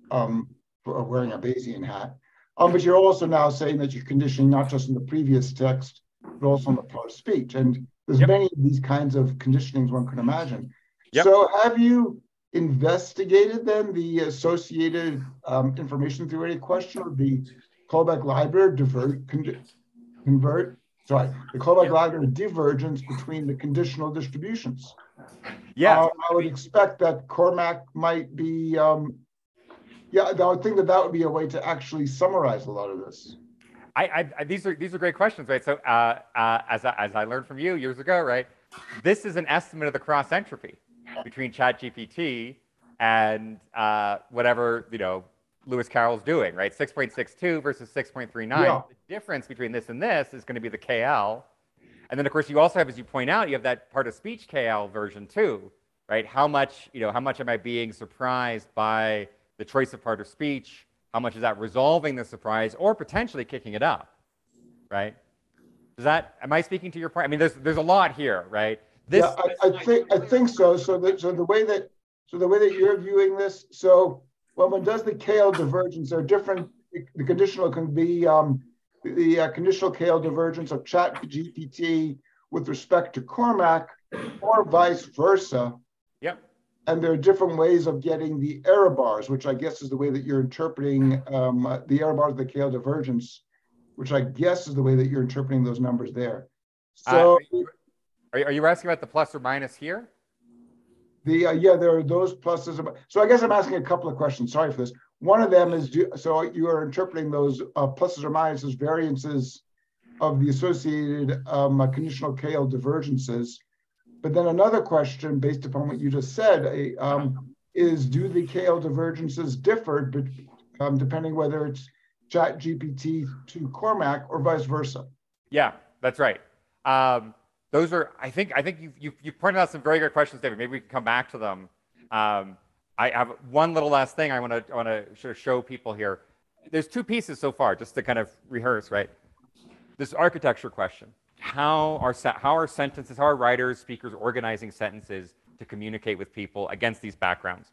um, for wearing a Bayesian hat. Um, but you're also now saying that you're conditioning not just in the previous text, but also in the part of speech. And there's Yep. many of these kinds of conditionings one can imagine. Yep. So have you investigated then the associated um, information theory question of the callback library divert, con- convert, sorry, the callback library divergence between the conditional distributions? Yeah. Uh, I would expect that Cormac might be, um, yeah, I would think that that would be a way to actually summarize a lot of this. I, I, I these are these are great questions, right? So uh, uh, as I, as I learned from you years ago, right, this is an estimate of the cross entropy between ChatGPT and uh, whatever you know Lewis Carroll's doing, right? six point six two versus six point three nine. Yeah. The difference between this and this is going to be the K L, and then of course you also have, as you point out, you have that part of speech K L version too, right? How much you know? How much am I being surprised by the choice of part of speech? How much is that resolving the surprise or potentially kicking it up, right? Does that, am I speaking to your point? I mean, there's there's a lot here, right? This, yeah, I, I think I think so. So that so the way that so the way that you're viewing this, so when one does the K L divergence, there are different. The conditional can be um, the uh, conditional K L divergence of ChatGPT with respect to Cormac, or vice versa. Yep. And there are different ways of getting the error bars, which I guess is the way that you're interpreting um, the error bars of the K L divergence, which I guess is the way that you're interpreting those numbers there. So, uh, are, you, are you asking about the plus or minus here? The uh, yeah, there are those pluses. So I guess I'm asking a couple of questions. Sorry for this. One of them is, do, so you are interpreting those uh, pluses or minuses, variances of the associated um, uh, conditional K L divergences. But then another question, based upon what you just said, uh, um, is do the K L divergences differ, but um, depending whether it's ChatGPT to Cormac or vice versa? Yeah, that's right. Um, those are, I think, I think you've, you've, you've pointed out some very good questions, David. Maybe we can come back to them. Um, I have one little last thing I want to, I want to sort of show people here. There's two pieces so far, just to kind of rehearse, right? This architecture question. How are, how are sentences, how are writers, speakers organizing sentences to communicate with people against these backgrounds?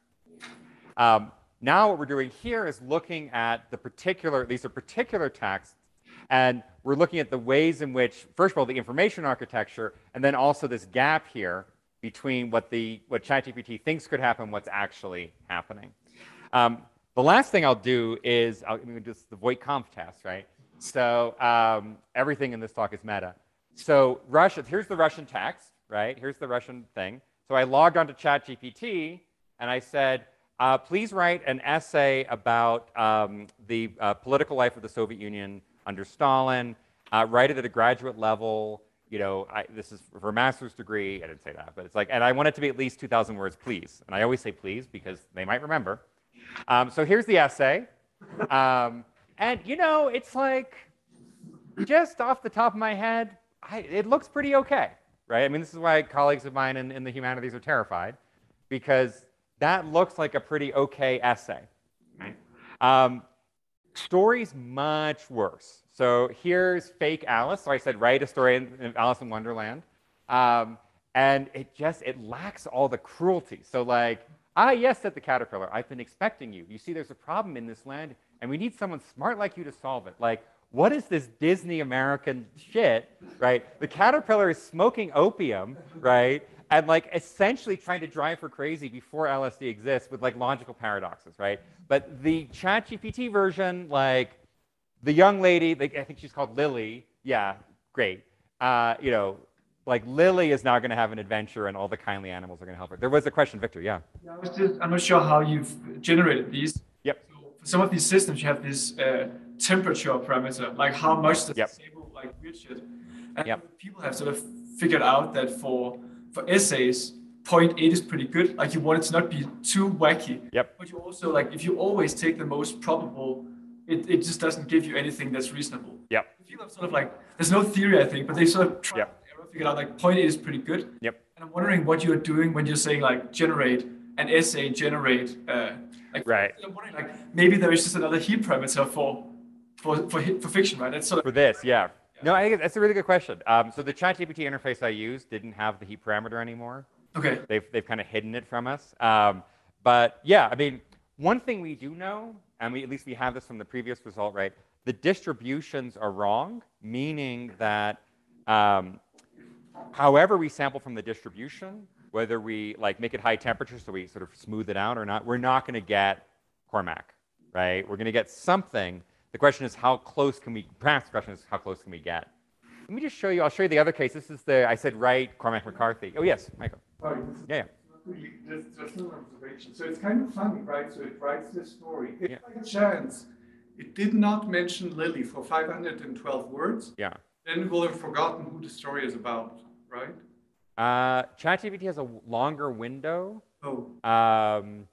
Um, now what we're doing here is looking at the particular, these are particular texts, and we're looking at the ways in which, first of all, the information architecture, and then also this gap here between what the what ChatGPT thinks could happen, what's actually happening. Um, the last thing I'll do is I'll do just the Voight-Kampff test, right? So um, everything in this talk is meta. So Russia, here's the Russian text, right? Here's the Russian thing. So I logged onto ChatGPT and I said, uh, please write an essay about um, the uh, political life of the Soviet Union under Stalin. Uh, write it at a graduate level. You know, I, this is for a master's degree. I didn't say that, but it's like, and I want it to be at least two thousand words, please. And I always say please because they might remember. Um, so here's the essay. Um, and, you know, it's like, just off the top of my head, I, it looks pretty okay, right? I mean, this is why colleagues of mine in, in the humanities are terrified, because that looks like a pretty okay essay, right? Um, story's much worse. So here's fake Alice. So I said, write a story in, in Alice in Wonderland. Um, and it just, it lacks all the cruelty. So like, ah, yes, said the caterpillar, I've been expecting you. You see, there's a problem in this land, and we need someone smart like you to solve it. Like, what is this Disney American shit, right? The caterpillar is smoking opium, right? And like essentially trying to drive her crazy before L S D exists with like logical paradoxes, right? But the ChatGPT version, like the young lady, like, I think she's called Lily. Yeah, great. Uh, you know, like Lily is now going to have an adventure and all the kindly animals are going to help her. There was a question, Victor, yeah. Yeah, I was just, I'm not sure how you've generated these. Yep. So for some of these systems, you have this uh, temperature parameter, like how much does yep. the table like weird shit. And yep. people have sort of figured out that for for essays, zero point eight is pretty good. Like you want it to not be too wacky. Yep. But you also like if you always take the most probable, it, it just doesn't give you anything that's reasonable. Yep. People have sort of like there's no theory, I think, but they sort of try yep. to figure out like zero point eight is pretty good. Yep. And I'm wondering what you're doing when you're saying like generate an essay, generate uh, like right. I'm wondering like maybe there is just another heap parameter for for for, for fiction, right? That's sort of for this, yeah. No, I think that's a really good question. Um, so the ChatGPT interface I used didn't have the heap parameter anymore. Okay. They've, they've kind of hidden it from us. Um, but yeah, I mean, one thing we do know, and we, at least we have this from the previous result, right? The distributions are wrong, meaning that um, however we sample from the distribution, whether we like make it high temperature so we sort of smooth it out or not, we're not going to get Cormac, right? We're going to get something. The question is how close can we, perhaps the question is how close can we get? Let me just show you, I'll show you the other case. This is the, I said right, Cormac McCarthy. Oh yes, Michael. Sorry, Yeah, yeah. Really, just, just an observation. So it's kind of funny, right? So it writes this story. If Yeah. by chance it did not mention Lily for five hundred twelve words, Yeah. then we'll have forgotten who the story is about, right? Uh, ChatGPT has a longer window. Oh, Um,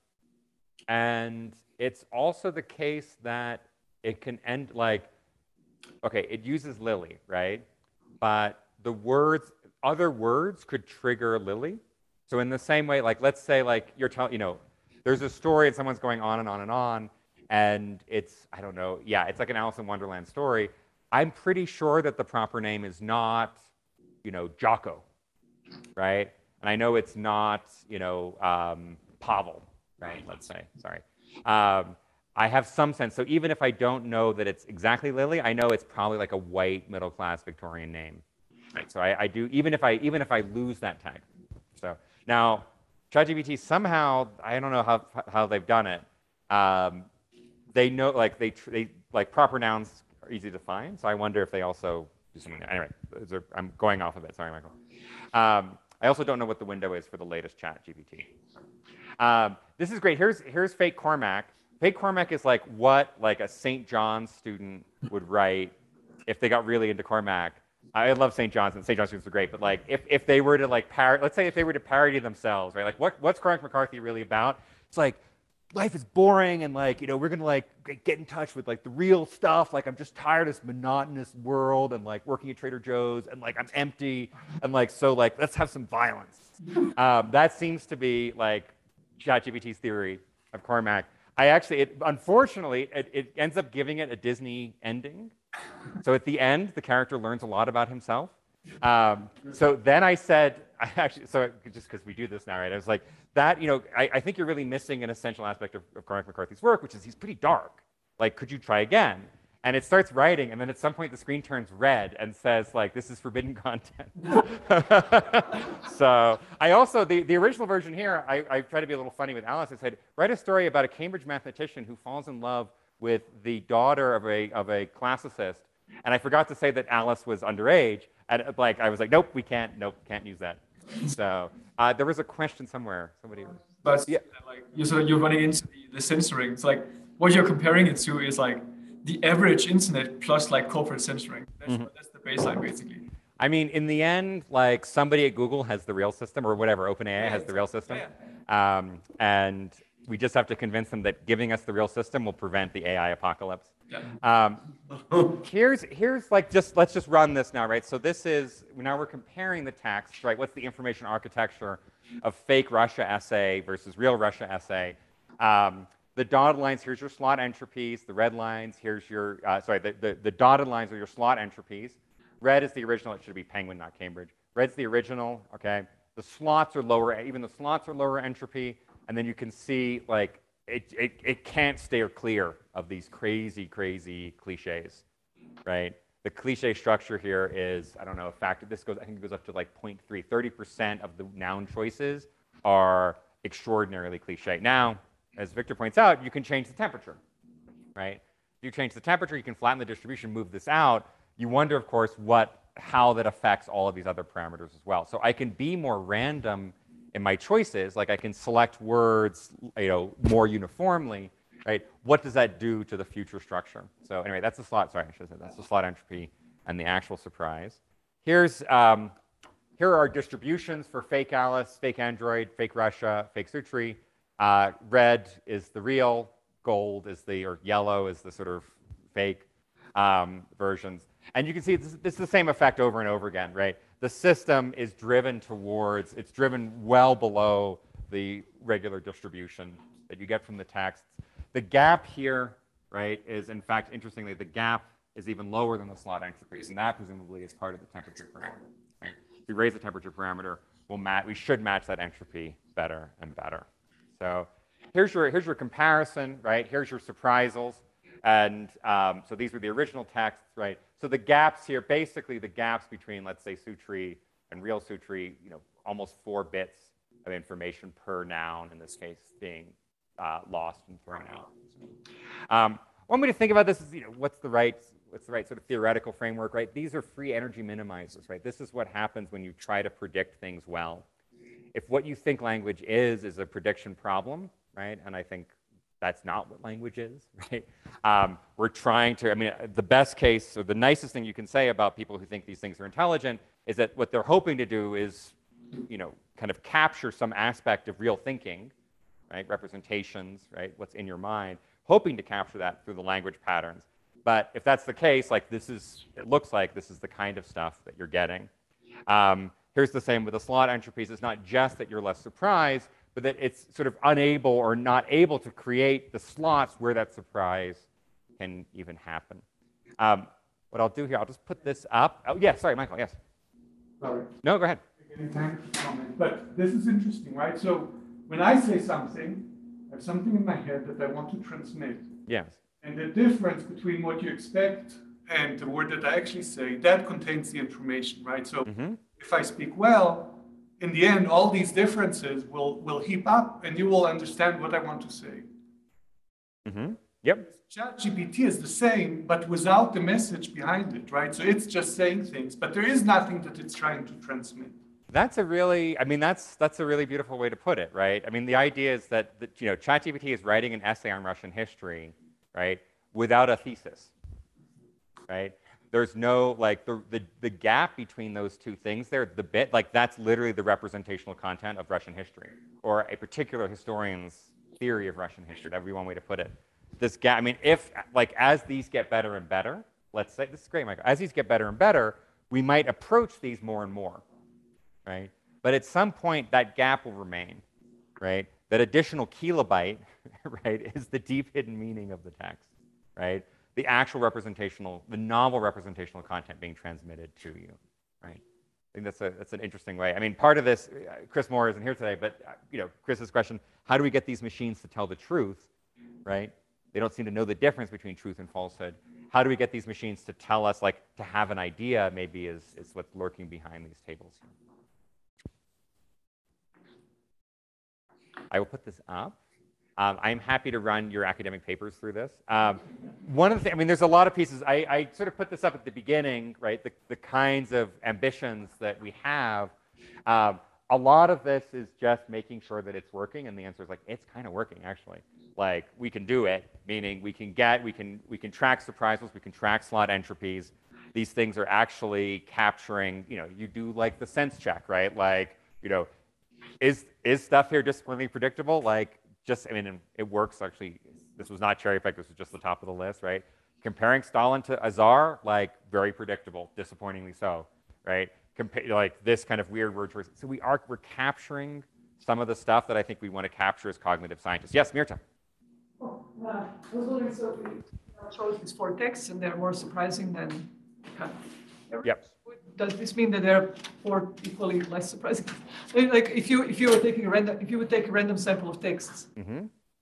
and it's also the case that it can end like, okay, it uses Lily, right? But the words, other words could trigger Lily. So in the same way, like, let's say like you're telling, you know, there's a story and someone's going on and on and on, and it's, I don't know, yeah, it's like an Alice in Wonderland story. I'm pretty sure that the proper name is not, you know, Jocko, right? And I know it's not, you know, um, Pavel, right? Let's say, sorry. Um, I have some sense. So even if I don't know that it's exactly Lily, I know it's probably like a white middle-class Victorian name, right? So I, I do, even if I even if I lose that tag. So now, ChatGPT somehow, I don't know how how they've done it. Um, they know, like they they like proper nouns are easy to find. So I wonder if they also do something. Anyway, are, I'm going off of it. Sorry, Michael. Um, I also don't know what the window is for the latest ChatGPT. Um, this is great. Here's here's fake Cormac. Fake Cormac is like what like a Saint John's student would write if they got really into Cormac. I love Saint John's, and Saint John's students are great, but like if, if they were to like par let's say if they were to parody themselves, right? Like what what's Cormac McCarthy really about? It's like life is boring, and like, you know, we're gonna like get in touch with like the real stuff. Like I'm just tired of this monotonous world and like working at Trader Joe's, and like I'm empty, and like so like let's have some violence. Um, that seems to be like ChatGPT's theory of Cormac. I actually, it, unfortunately, it, it ends up giving it a Disney ending. So at the end, the character learns a lot about himself. Um, so then I said, I actually, so just because we do this now, right? I was like, that, you know, I, I think you're really missing an essential aspect of, of Cormac McCarthy's work, which is he's pretty dark. Like, could you try again? And it starts writing, and then at some point the screen turns red and says, like, this is forbidden content. So I also, the, the original version here, I, I tried to be a little funny with Alice. I said, write a story about a Cambridge mathematician who falls in love with the daughter of a, of a classicist. And I forgot to say that Alice was underage. And like, I was like, nope, we can't, nope, can't use that. So uh, there was a question somewhere. Somebody was. But Yeah. like you're sort of, you're running into the, the censoring. It's like what you're comparing it to is like the average internet plus like corporate censoring. That's, Mm-hmm. that's the baseline basically. I mean, in the end, like somebody at Google has the real system, or whatever, OpenAI Yeah, has the real system. yeah. Um, and we just have to convince them that giving us the real system will prevent the A I apocalypse. Yeah. Um, here's, here's like just, let's just run this now, right? So this is, now we're comparing the text, right? What's the information architecture of fake Russia essay versus real Russia essay? Um, the dotted lines, here's your slot entropies. The red lines, here's your, uh, sorry, the, the, the dotted lines are your slot entropies. Red is the original, it should be Penguin, not Cambridge. Red's the original, okay? The slots are lower, even the slots are lower entropy. And then you can see like, it, it, it can't steer clear of these crazy, crazy cliches, right? The cliche structure here is, I don't know, a factor, this goes, I think it goes up to like zero point three, thirty percent of the noun choices are extraordinarily cliche. Now, as Victor points out, you can change the temperature, right? If you change the temperature, you can flatten the distribution, move this out. You wonder, of course, what, how that affects all of these other parameters as well. So I can be more random in my choices, like I can select words, you know, more uniformly, right? What does that do to the future structure? So anyway, that's the slot, sorry, I should have said that's the slot entropy and the actual surprise. Here's, um, here are distributions for fake Alice, fake Android, fake Russia, fake Sutri. Uh, red is the real, gold is the, or yellow is the sort of fake um, versions. And you can see this, this is the same effect over and over again, right? The system is driven towards, it's driven well below the regular distribution that you get from the texts. The gap here, right, is in fact, interestingly, the gap is even lower than the slot entropies, and that presumably is part of the temperature parameter. Right? If we raise the temperature parameter, we'll mat we should match that entropy better and better. So here's your, here's your comparison, right? Here's your surprisals. And um, so these were the original texts, right? So the gaps here, basically the gaps between, let's say, Sutri and real Sutri, you know, almost four bits of information per noun, in this case, being uh, lost and thrown out. Um, one way to think about this is, you know, what's the right, what's the right sort of theoretical framework, right? These are free energy minimizers, right? This is what happens when you try to predict things well. If what you think language is is a prediction problem, right? And I think that's not what language is, right? Um, we're trying to, I mean, the best case, or the nicest thing you can say about people who think these things are intelligent is that what they're hoping to do is, you know, kind of capture some aspect of real thinking, right? Representations, right? What's in your mind, hoping to capture that through the language patterns. But if that's the case, like this is, it looks like this is the kind of stuff that you're getting. Um, here's the same with the slot entropies. It's not just that you're less surprised, but that it's sort of unable or not able to create the slots where that surprise can even happen. Um, what I'll do here, I'll just put this up. Oh, yeah, sorry, Michael, yes. Sorry. No, go ahead. Any time to comment. But this is interesting, right? So when I say something, I have something in my head that I want to transmit. Yes. And the difference between what you expect and the word that I actually say, that contains the information, right? So mm-hmm. if I speak well, in the end, all these differences will, will heap up and you will understand what I want to say. Mm-hmm. Yep. ChatGPT is the same, but without the message behind it, right? So it's just saying things, but there is nothing that it's trying to transmit. That's a really, I mean, that's, that's a really beautiful way to put it, right? I mean, the idea is that, that, you know, ChatGPT is writing an essay on Russian history, right, without a thesis, right? There's no, like, the, the, the gap between those two things there, the bit, like, that's literally the representational content of Russian history, or a particular historian's theory of Russian history. That'd be one way to put it. This gap, I mean, if, like, as these get better and better, let's say, this is great, Michael, as these get better and better, we might approach these more and more, right? But at some point, that gap will remain, right? That additional kilobyte, right, is the deep hidden meaning of the text, right? The actual representational, the novel representational content being transmitted to you, right? I think that's a that's an interesting way. I mean, part of this, uh, Chris Moore isn't here today, but uh, you know, Chris's question: how do we get these machines to tell the truth, right? They don't seem to know the difference between truth and falsehood. How do we get these machines to tell us, like, to have an idea? Maybe is is what's lurking behind these tables. I will put this up. Um, I'm happy to run your academic papers through this. Um, one of the things, I mean, there's a lot of pieces. I, I sort of put this up at the beginning, right? The, the kinds of ambitions that we have. Um, a lot of this is just making sure that it's working, and the answer is like, it's kind of working, actually. Like, we can do it, meaning we can get, we can, we can track surprisals, we can track slot entropies. These things are actually capturing, you know, you do like the sense check, right? Like, you know, is, is stuff here disciplinarily predictable? Like, just, I mean, it works actually. This was not cherry picked, this was just the top of the list, right? Comparing Stalin to a czar, like, very predictable, disappointingly so, right? Compa like this kind of weird word choice. So we are, we're capturing some of the stuff that I think we want to capture as cognitive scientists. Yes, Mirta. Oh, uh, I was wondering, so we chose these four texts and they're more surprising than kind of. Yep. Does this mean that they're four equally less surprising? Like if you if you were taking a random if you would take a random sample of texts, mm-hmm.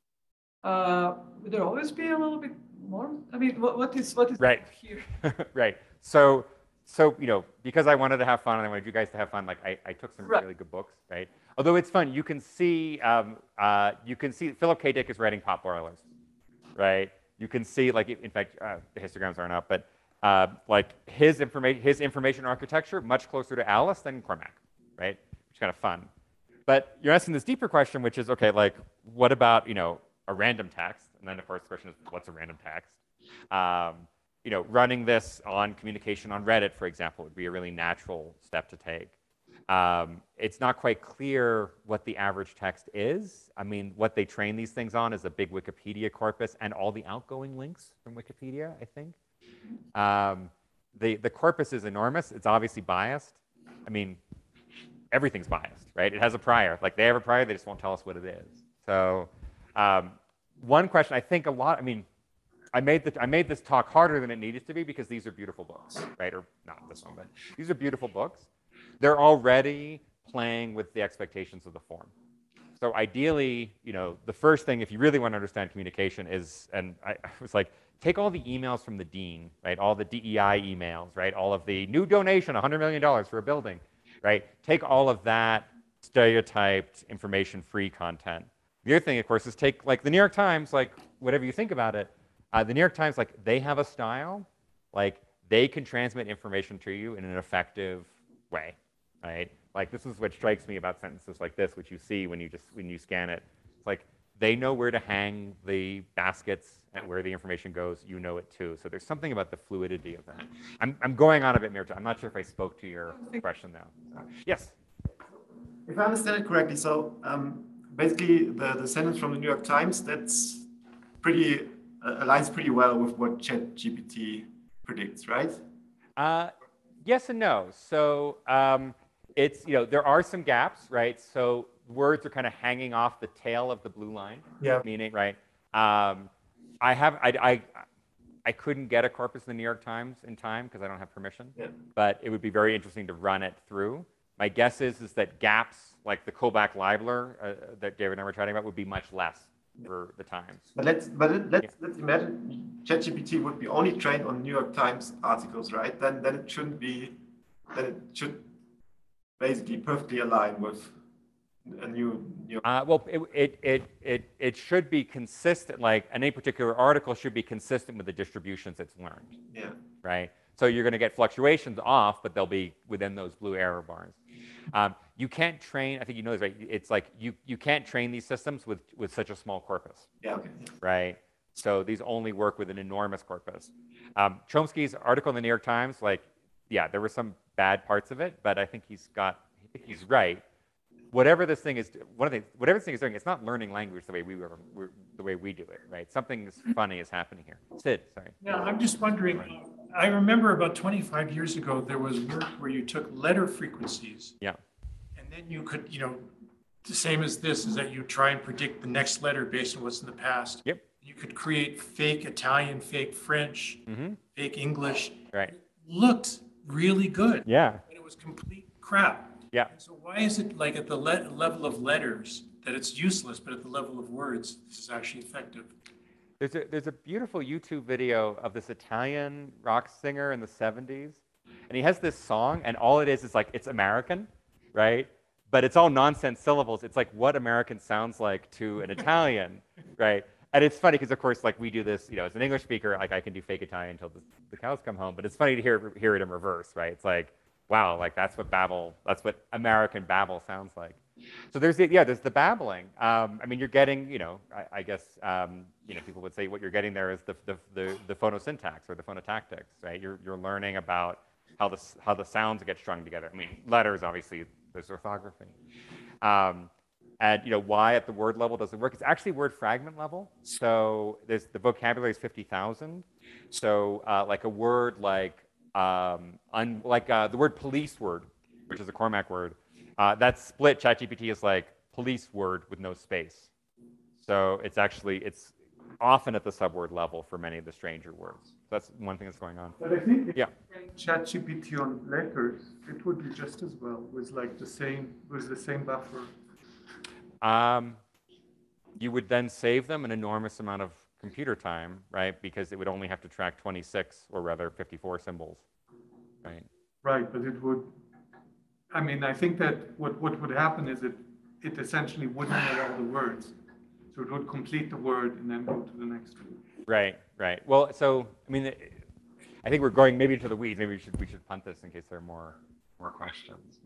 uh, would there always be a little bit more? I mean, what, what is what is right here? Right. So so you know, because I wanted to have fun and I wanted you guys to have fun, like I, I took some right. really good books, right? Although it's fun, you can see um, uh, you can see Philip K. Dick is writing pot boilers, right? You can see, like, in fact, uh, the histograms aren't up, but. Uh, like his information, his information architecture, much closer to Alice than Cormac, right? Which is kind of fun. But you're asking this deeper question, which is, okay, like, what about, you know, a random text? And then, of course, the question is, what's a random text? Um, you know, running this on communication on Reddit, for example, would be a really natural step to take. Um, it's not quite clear what the average text is. I mean, what they train these things on is a big Wikipedia corpus and all the outgoing links from Wikipedia, I think. Um, the, the corpus is enormous. It's obviously biased. I mean, everything's biased, right? It has a prior. Like, they have a prior, they just won't tell us what it is. So um, one question, I think a lot, I mean, I made, the, I made this talk harder than it needed to be because these are beautiful books, right? Or not this one, but these are beautiful books. They're already playing with the expectations of the form. So ideally, you know, the first thing, if you really want to understand communication is, and I, I was like, take all the emails from the dean, right? All the D E I emails, right? All of the new donation, one hundred million dollars for a building, right? Take all of that stereotyped, information-free content. The other thing, of course, is take, like, the New York Times, like, whatever you think about it, uh, the New York Times, like, they have a style, like, they can transmit information to you in an effective way, right? Like, this is what strikes me about sentences like this, which you see when you just, when you scan it. It's like, they know where to hang the baskets and where the information goes. You know it too. So there's something about the fluidity of that. I'm, I'm going on a bit, Mirta. I'm not sure if I spoke to your question now. So, yes? If I understand it correctly, so um, basically the, the sentence from the New York Times, that's pretty, uh, aligns pretty well with what ChatGPT predicts, right? Uh, yes and no. So um, it's, you know, there are some gaps, right? So words are kind of hanging off the tail of the blue line. Yeah. Meaning, right? Um, I have, I, I, I couldn't get a corpus in the New York Times in time because I don't have permission. Yeah. But it would be very interesting to run it through. My guess is, is that gaps like the Kullback-Leibler uh, that David and I were chatting about would be much less for the Times. But let's, but it, let's, Yeah. let's imagine ChatGPT would be only trained on New York Times articles, right? Then, then it shouldn't be, then it should basically perfectly align with a new, new Uh, well, it, it, it, it, it should be consistent, like any particular article should be consistent with the distributions it's learned, yeah. right? So you're going to get fluctuations off, but they'll be within those blue error bars. Um, you can't train, I think you know this, right? It's like you, you can't train these systems with, with such a small corpus, Yeah, okay. right? So these only work with an enormous corpus. Um, Chomsky's article in the New York Times, like, yeah, there were some bad parts of it, but I think he's got, I think he's right. Whatever this thing is, one of the whatever this thing is doing, it's not learning language the way we were, we're, the way we do it, right? Something funny is happening here. Sid, sorry. Now, I'm just wondering, I remember about twenty-five years ago, there was work where you took letter frequencies. Yeah. And then you could, you know, the same as this is that you try and predict the next letter based on what's in the past. Yep. You could create fake Italian, fake French, Mm-hmm. fake English. Right. It looked really good. Yeah. But it was complete crap. Yeah. And so why is it like at the le- level of letters that it's useless, but at the level of words, this is actually effective? There's a, there's a beautiful YouTube video of this Italian rock singer in the seventies. And he has this song, and all it is is like, it's American, right? But it's all nonsense syllables. It's like what American sounds like to an Italian, right? And it's funny because, of course, like we do this, you know, as an English speaker, like I can do fake Italian until the, the cows come home. But it's funny to hear, hear it in reverse, right? It's like, wow, like that's what babble, that's what American babble sounds like. So there's the, yeah, there's the babbling. Um, I mean, you're getting, you know, I, I guess, um, you know, people would say what you're getting there is the, the, the, the photosyntax or the phonotactics, right? You're, you're learning about how the, how the sounds get strung together. I mean, letters, obviously, there's orthography. Um, and, you know, why at the word level does it work? It's actually word fragment level. So there's, the vocabulary is fifty thousand. So uh, like a word like, um, un, like uh, the word police word, which is a Cormac word, uh, that's split. ChatGPT is like police word with no space. So it's actually, it's often at the subword level for many of the stranger words. So that's one thing that's going on. But I think Yeah. ChatGPT on letters, it would be just as well with like the same, with the same buffer. Um, you would then save them an enormous amount of computer time, right? Because it would only have to track twenty-six or rather fifty-four symbols, right? Right, but it would, I mean, I think that what, what would happen is it, it essentially wouldn't know all the words. So it would complete the word and then go to the next one. Right, right. Well, so, I mean, I think we're going maybe into the weeds. Maybe we should, we should punt this in case there are more, more questions.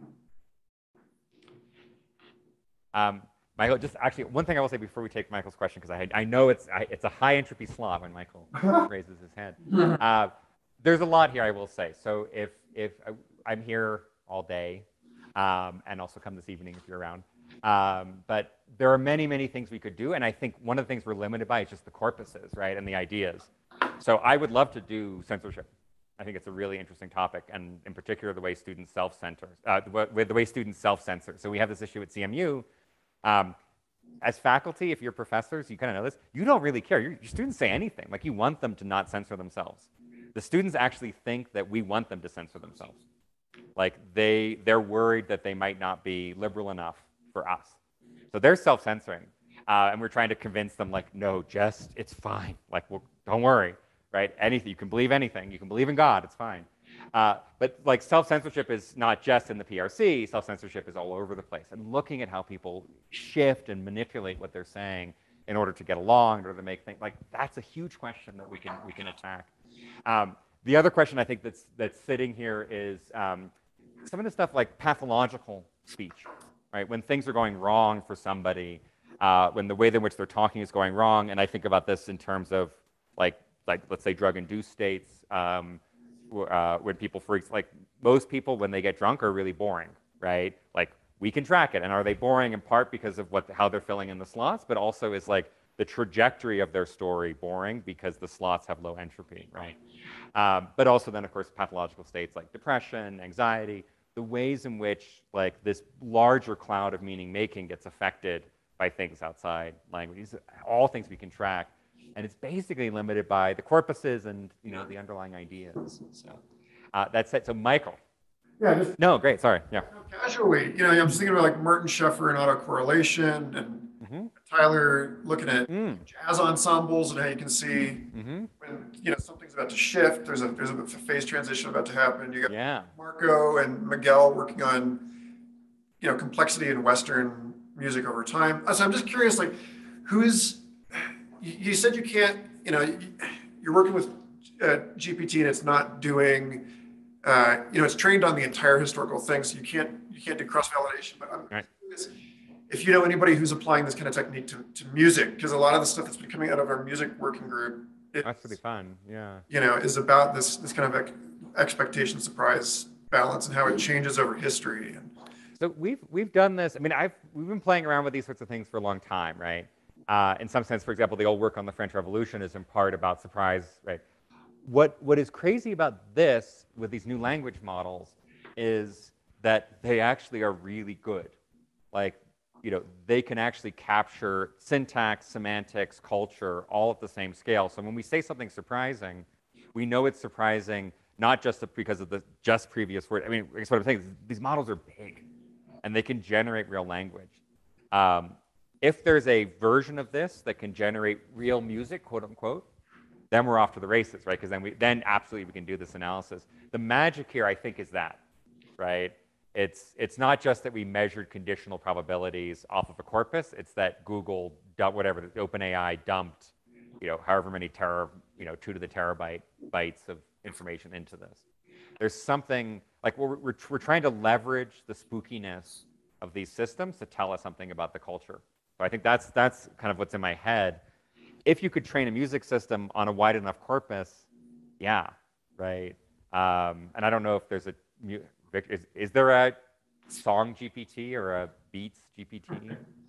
Um, Michael, just actually, one thing I will say before we take Michael's question, because I, I know it's, I, it's a high entropy slot when Michael raises his hand. Uh, there's a lot here, I will say. So if, if I, I'm here all day, um, and also come this evening if you're around. Um, but there are many, many things we could do. And I think one of the things we're limited by is just the corpuses, right? And the ideas. So I would love to do censorship. I think it's a really interesting topic. And in particular, the way students self-censor, uh, the, the way students self-censor. So we have this issue at C M U. Um, as faculty, if you're professors, you kind of know this, you don't really care. Your, your students say anything. Like you want them to not censor themselves. The students actually think that we want them to censor themselves. Like they, they're worried that they might not be liberal enough for us. So they're self-censoring. Uh, and we're trying to convince them, like, no, just, it's fine. Like, well, don't worry, right? Anything, you can believe anything. You can believe in God, it's fine. Uh, but like self-censorship is not just in the P R C, self-censorship is all over the place. And looking at how people shift and manipulate what they're saying in order to get along, in order to make things, like, that's a huge question that we can, we can attack. Um, the other question I think that's, that's sitting here is um, some of the stuff like pathological speech, right? When things are going wrong for somebody, uh, when the way in which they're talking is going wrong, and I think about this in terms of like, like let's say drug-induced states, um, uh, when people freak, like most people when they get drunk are really boring, right? Like we can track it, and are they boring in part because of what how they're filling in the slots, but also is like the trajectory of their story boring because the slots have low entropy, right? Um, but also then of course pathological states like depression, anxiety, the ways in which like this larger cloud of meaning making gets affected by things outside language. These are all things we can track. And it's basically limited by the corpuses and you know the underlying ideas. So uh, that's it. So Michael. Yeah. Just no, great. Sorry. Yeah. Casually, you know, I'm just thinking about like Merton Sheffer and autocorrelation, and mm-hmm. Tyler looking at mm. jazz ensembles and how you can see mm-hmm. when you know something's about to shift. There's a there's a phase transition about to happen. You got yeah. Marco and Miguel working on you know complexity in Western music over time. So I'm just curious, like, who's you said you can't, you know, you're working with uh, G P T and it's not doing, uh, you know, it's trained on the entire historical thing, so you can't you can't do cross-validation. But I'm right. curious if you know anybody who's applying this kind of technique to, to music, because a lot of the stuff that's been coming out of our music working group, that's pretty fun, yeah. You know, is about this this kind of expectation surprise balance and how it changes over history. And so we've we've done this. I mean, I've we've been playing around with these sorts of things for a long time, right? Uh, in some sense, for example, the old work on the French Revolution is in part about surprise, right? What, what is crazy about this with these new language models is that they actually are really good. Like, you know, they can actually capture syntax, semantics, culture, all at the same scale. So when we say something surprising, we know it's surprising not just because of the just previous word. I mean, I guess what I'm saying is these models are big, and they can generate real language. Um, If there's a version of this that can generate real music, quote unquote, then we're off to the races, right? Because then we then absolutely we can do this analysis. The magic here, I think, is that, right? It's it's not just that we measured conditional probabilities off of a corpus. It's that Google dumped whatever the OpenAI dumped, you know, however many tera, you know, two to the terabyte bytes of information into this. There's something like we're we're, we're trying to leverage the spookiness of these systems to tell us something about the culture. So I think that's that's kind of what's in my head. If you could train a music system on a wide enough corpus, yeah, right. Um, and I don't know if there's a is, is there a song G P T or a beats G P T?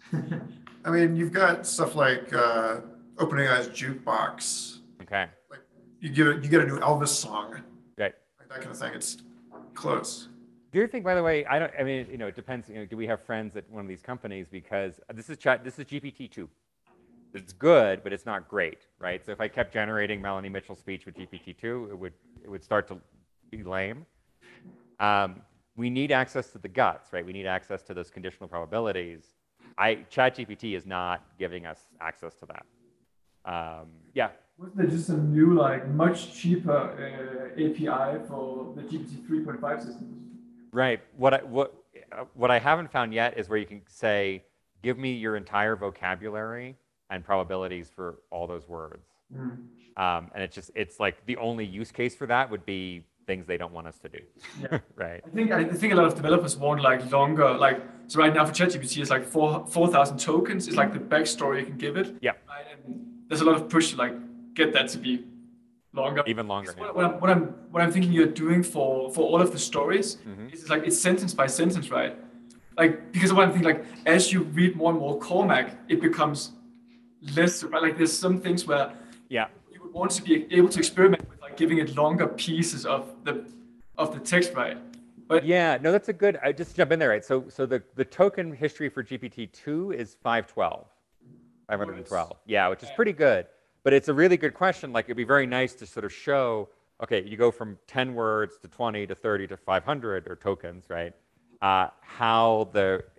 I mean, you've got stuff like uh, OpenAI's Jukebox. Okay. Like you give it, you get a new Elvis song. Right. Like that kind of thing. It's close. Do you think, by the way, I don't, I mean, you know, it depends, you know, do we have friends at one of these companies? Because this is chat, this is G P T two. It's good, but it's not great, right? So if I kept generating Melanie Mitchell speech with G P T two, it would, it would start to be lame. Um, we need access to the guts, right? We need access to those conditional probabilities. I, ChatGPT is not giving us access to that. Um, yeah. Wasn't there just a new, like, much cheaper uh, A P I for the G P T three point five systems? Right. What I, what, uh, what I haven't found yet is where you can say, give me your entire vocabulary and probabilities for all those words. Mm. Um, and it's just, it's like the only use case for that would be things they don't want us to do. Yeah. Right. I think I think a lot of developers want like longer, like, so right now for ChatGPT it's like four four thousand tokens is like the backstory you can give it. Yeah. Right? And there's a lot of push to like get that to be longer. Even longer. What, what, I'm, what I'm what I'm thinking you're doing for for all of the stories mm-hmm. is like it's sentence by sentence, right? Like, because what I'm thinking, like as you read more and more Cormac, it becomes less, right? Like there's some things where yeah you would want to be able to experiment with like giving it longer pieces of the of the text, right? But yeah, no, that's a good, I just jump in there, right? So so the, the token history for G P T two is five twelve. five twelve. Yeah, which is pretty good. But it's a really good question. Like, it'd be very nice to sort of show, okay, you go from ten words to twenty to thirty to five hundred or tokens, right? Uh, how the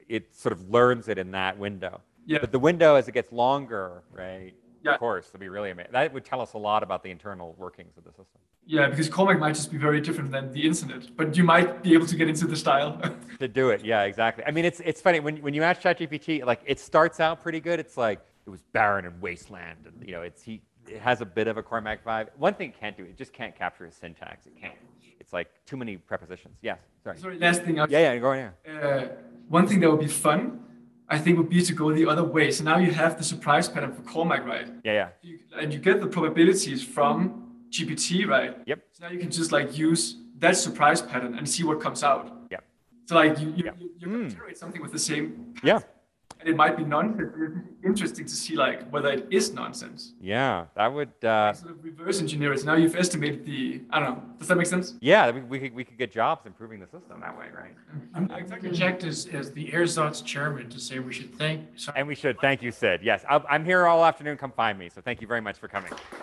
it sort of learns it in that window. Yeah. But the window, as it gets longer, right? Yeah. Of course, it'll be really amazing. That would tell us a lot about the internal workings of the system. Yeah, because Cormac might just be very different than the internet, but you might be able to get into the style. To do it, yeah, exactly. I mean, it's it's funny when when you ask ChatGPT, like it starts out pretty good. It's like it was barren and wasteland, and you know, it's he it has a bit of a Cormac vibe. One thing it can't do, it just can't capture his syntax. It can't. It's like too many prepositions. Yes, sorry. Sorry, last thing. I yeah, yeah, go on. Yeah. Uh, one thing that would be fun, I think, would be to go the other way. So now you have the surprise pattern for Cormac, right? Yeah, yeah. You, and you get the probabilities from G P T, right? Yep. So now you can just like use that surprise pattern and see what comes out. Yep. So like you you, Yep. you, you mm. generate something with the same pattern. Yeah. And it might be nonsense. It's interesting to see like whether it is nonsense. Yeah, that would uh, sort of reverse engineer it. So now you've estimated the. I don't know. Does that make sense? Yeah, we, we could we could get jobs improving the system that way, right? I'm going to interject as, as the ersatz chairman to say we should thank. And we should thank you, Sid. Yes, I'll, I'm here all afternoon. Come find me. So thank you very much for coming.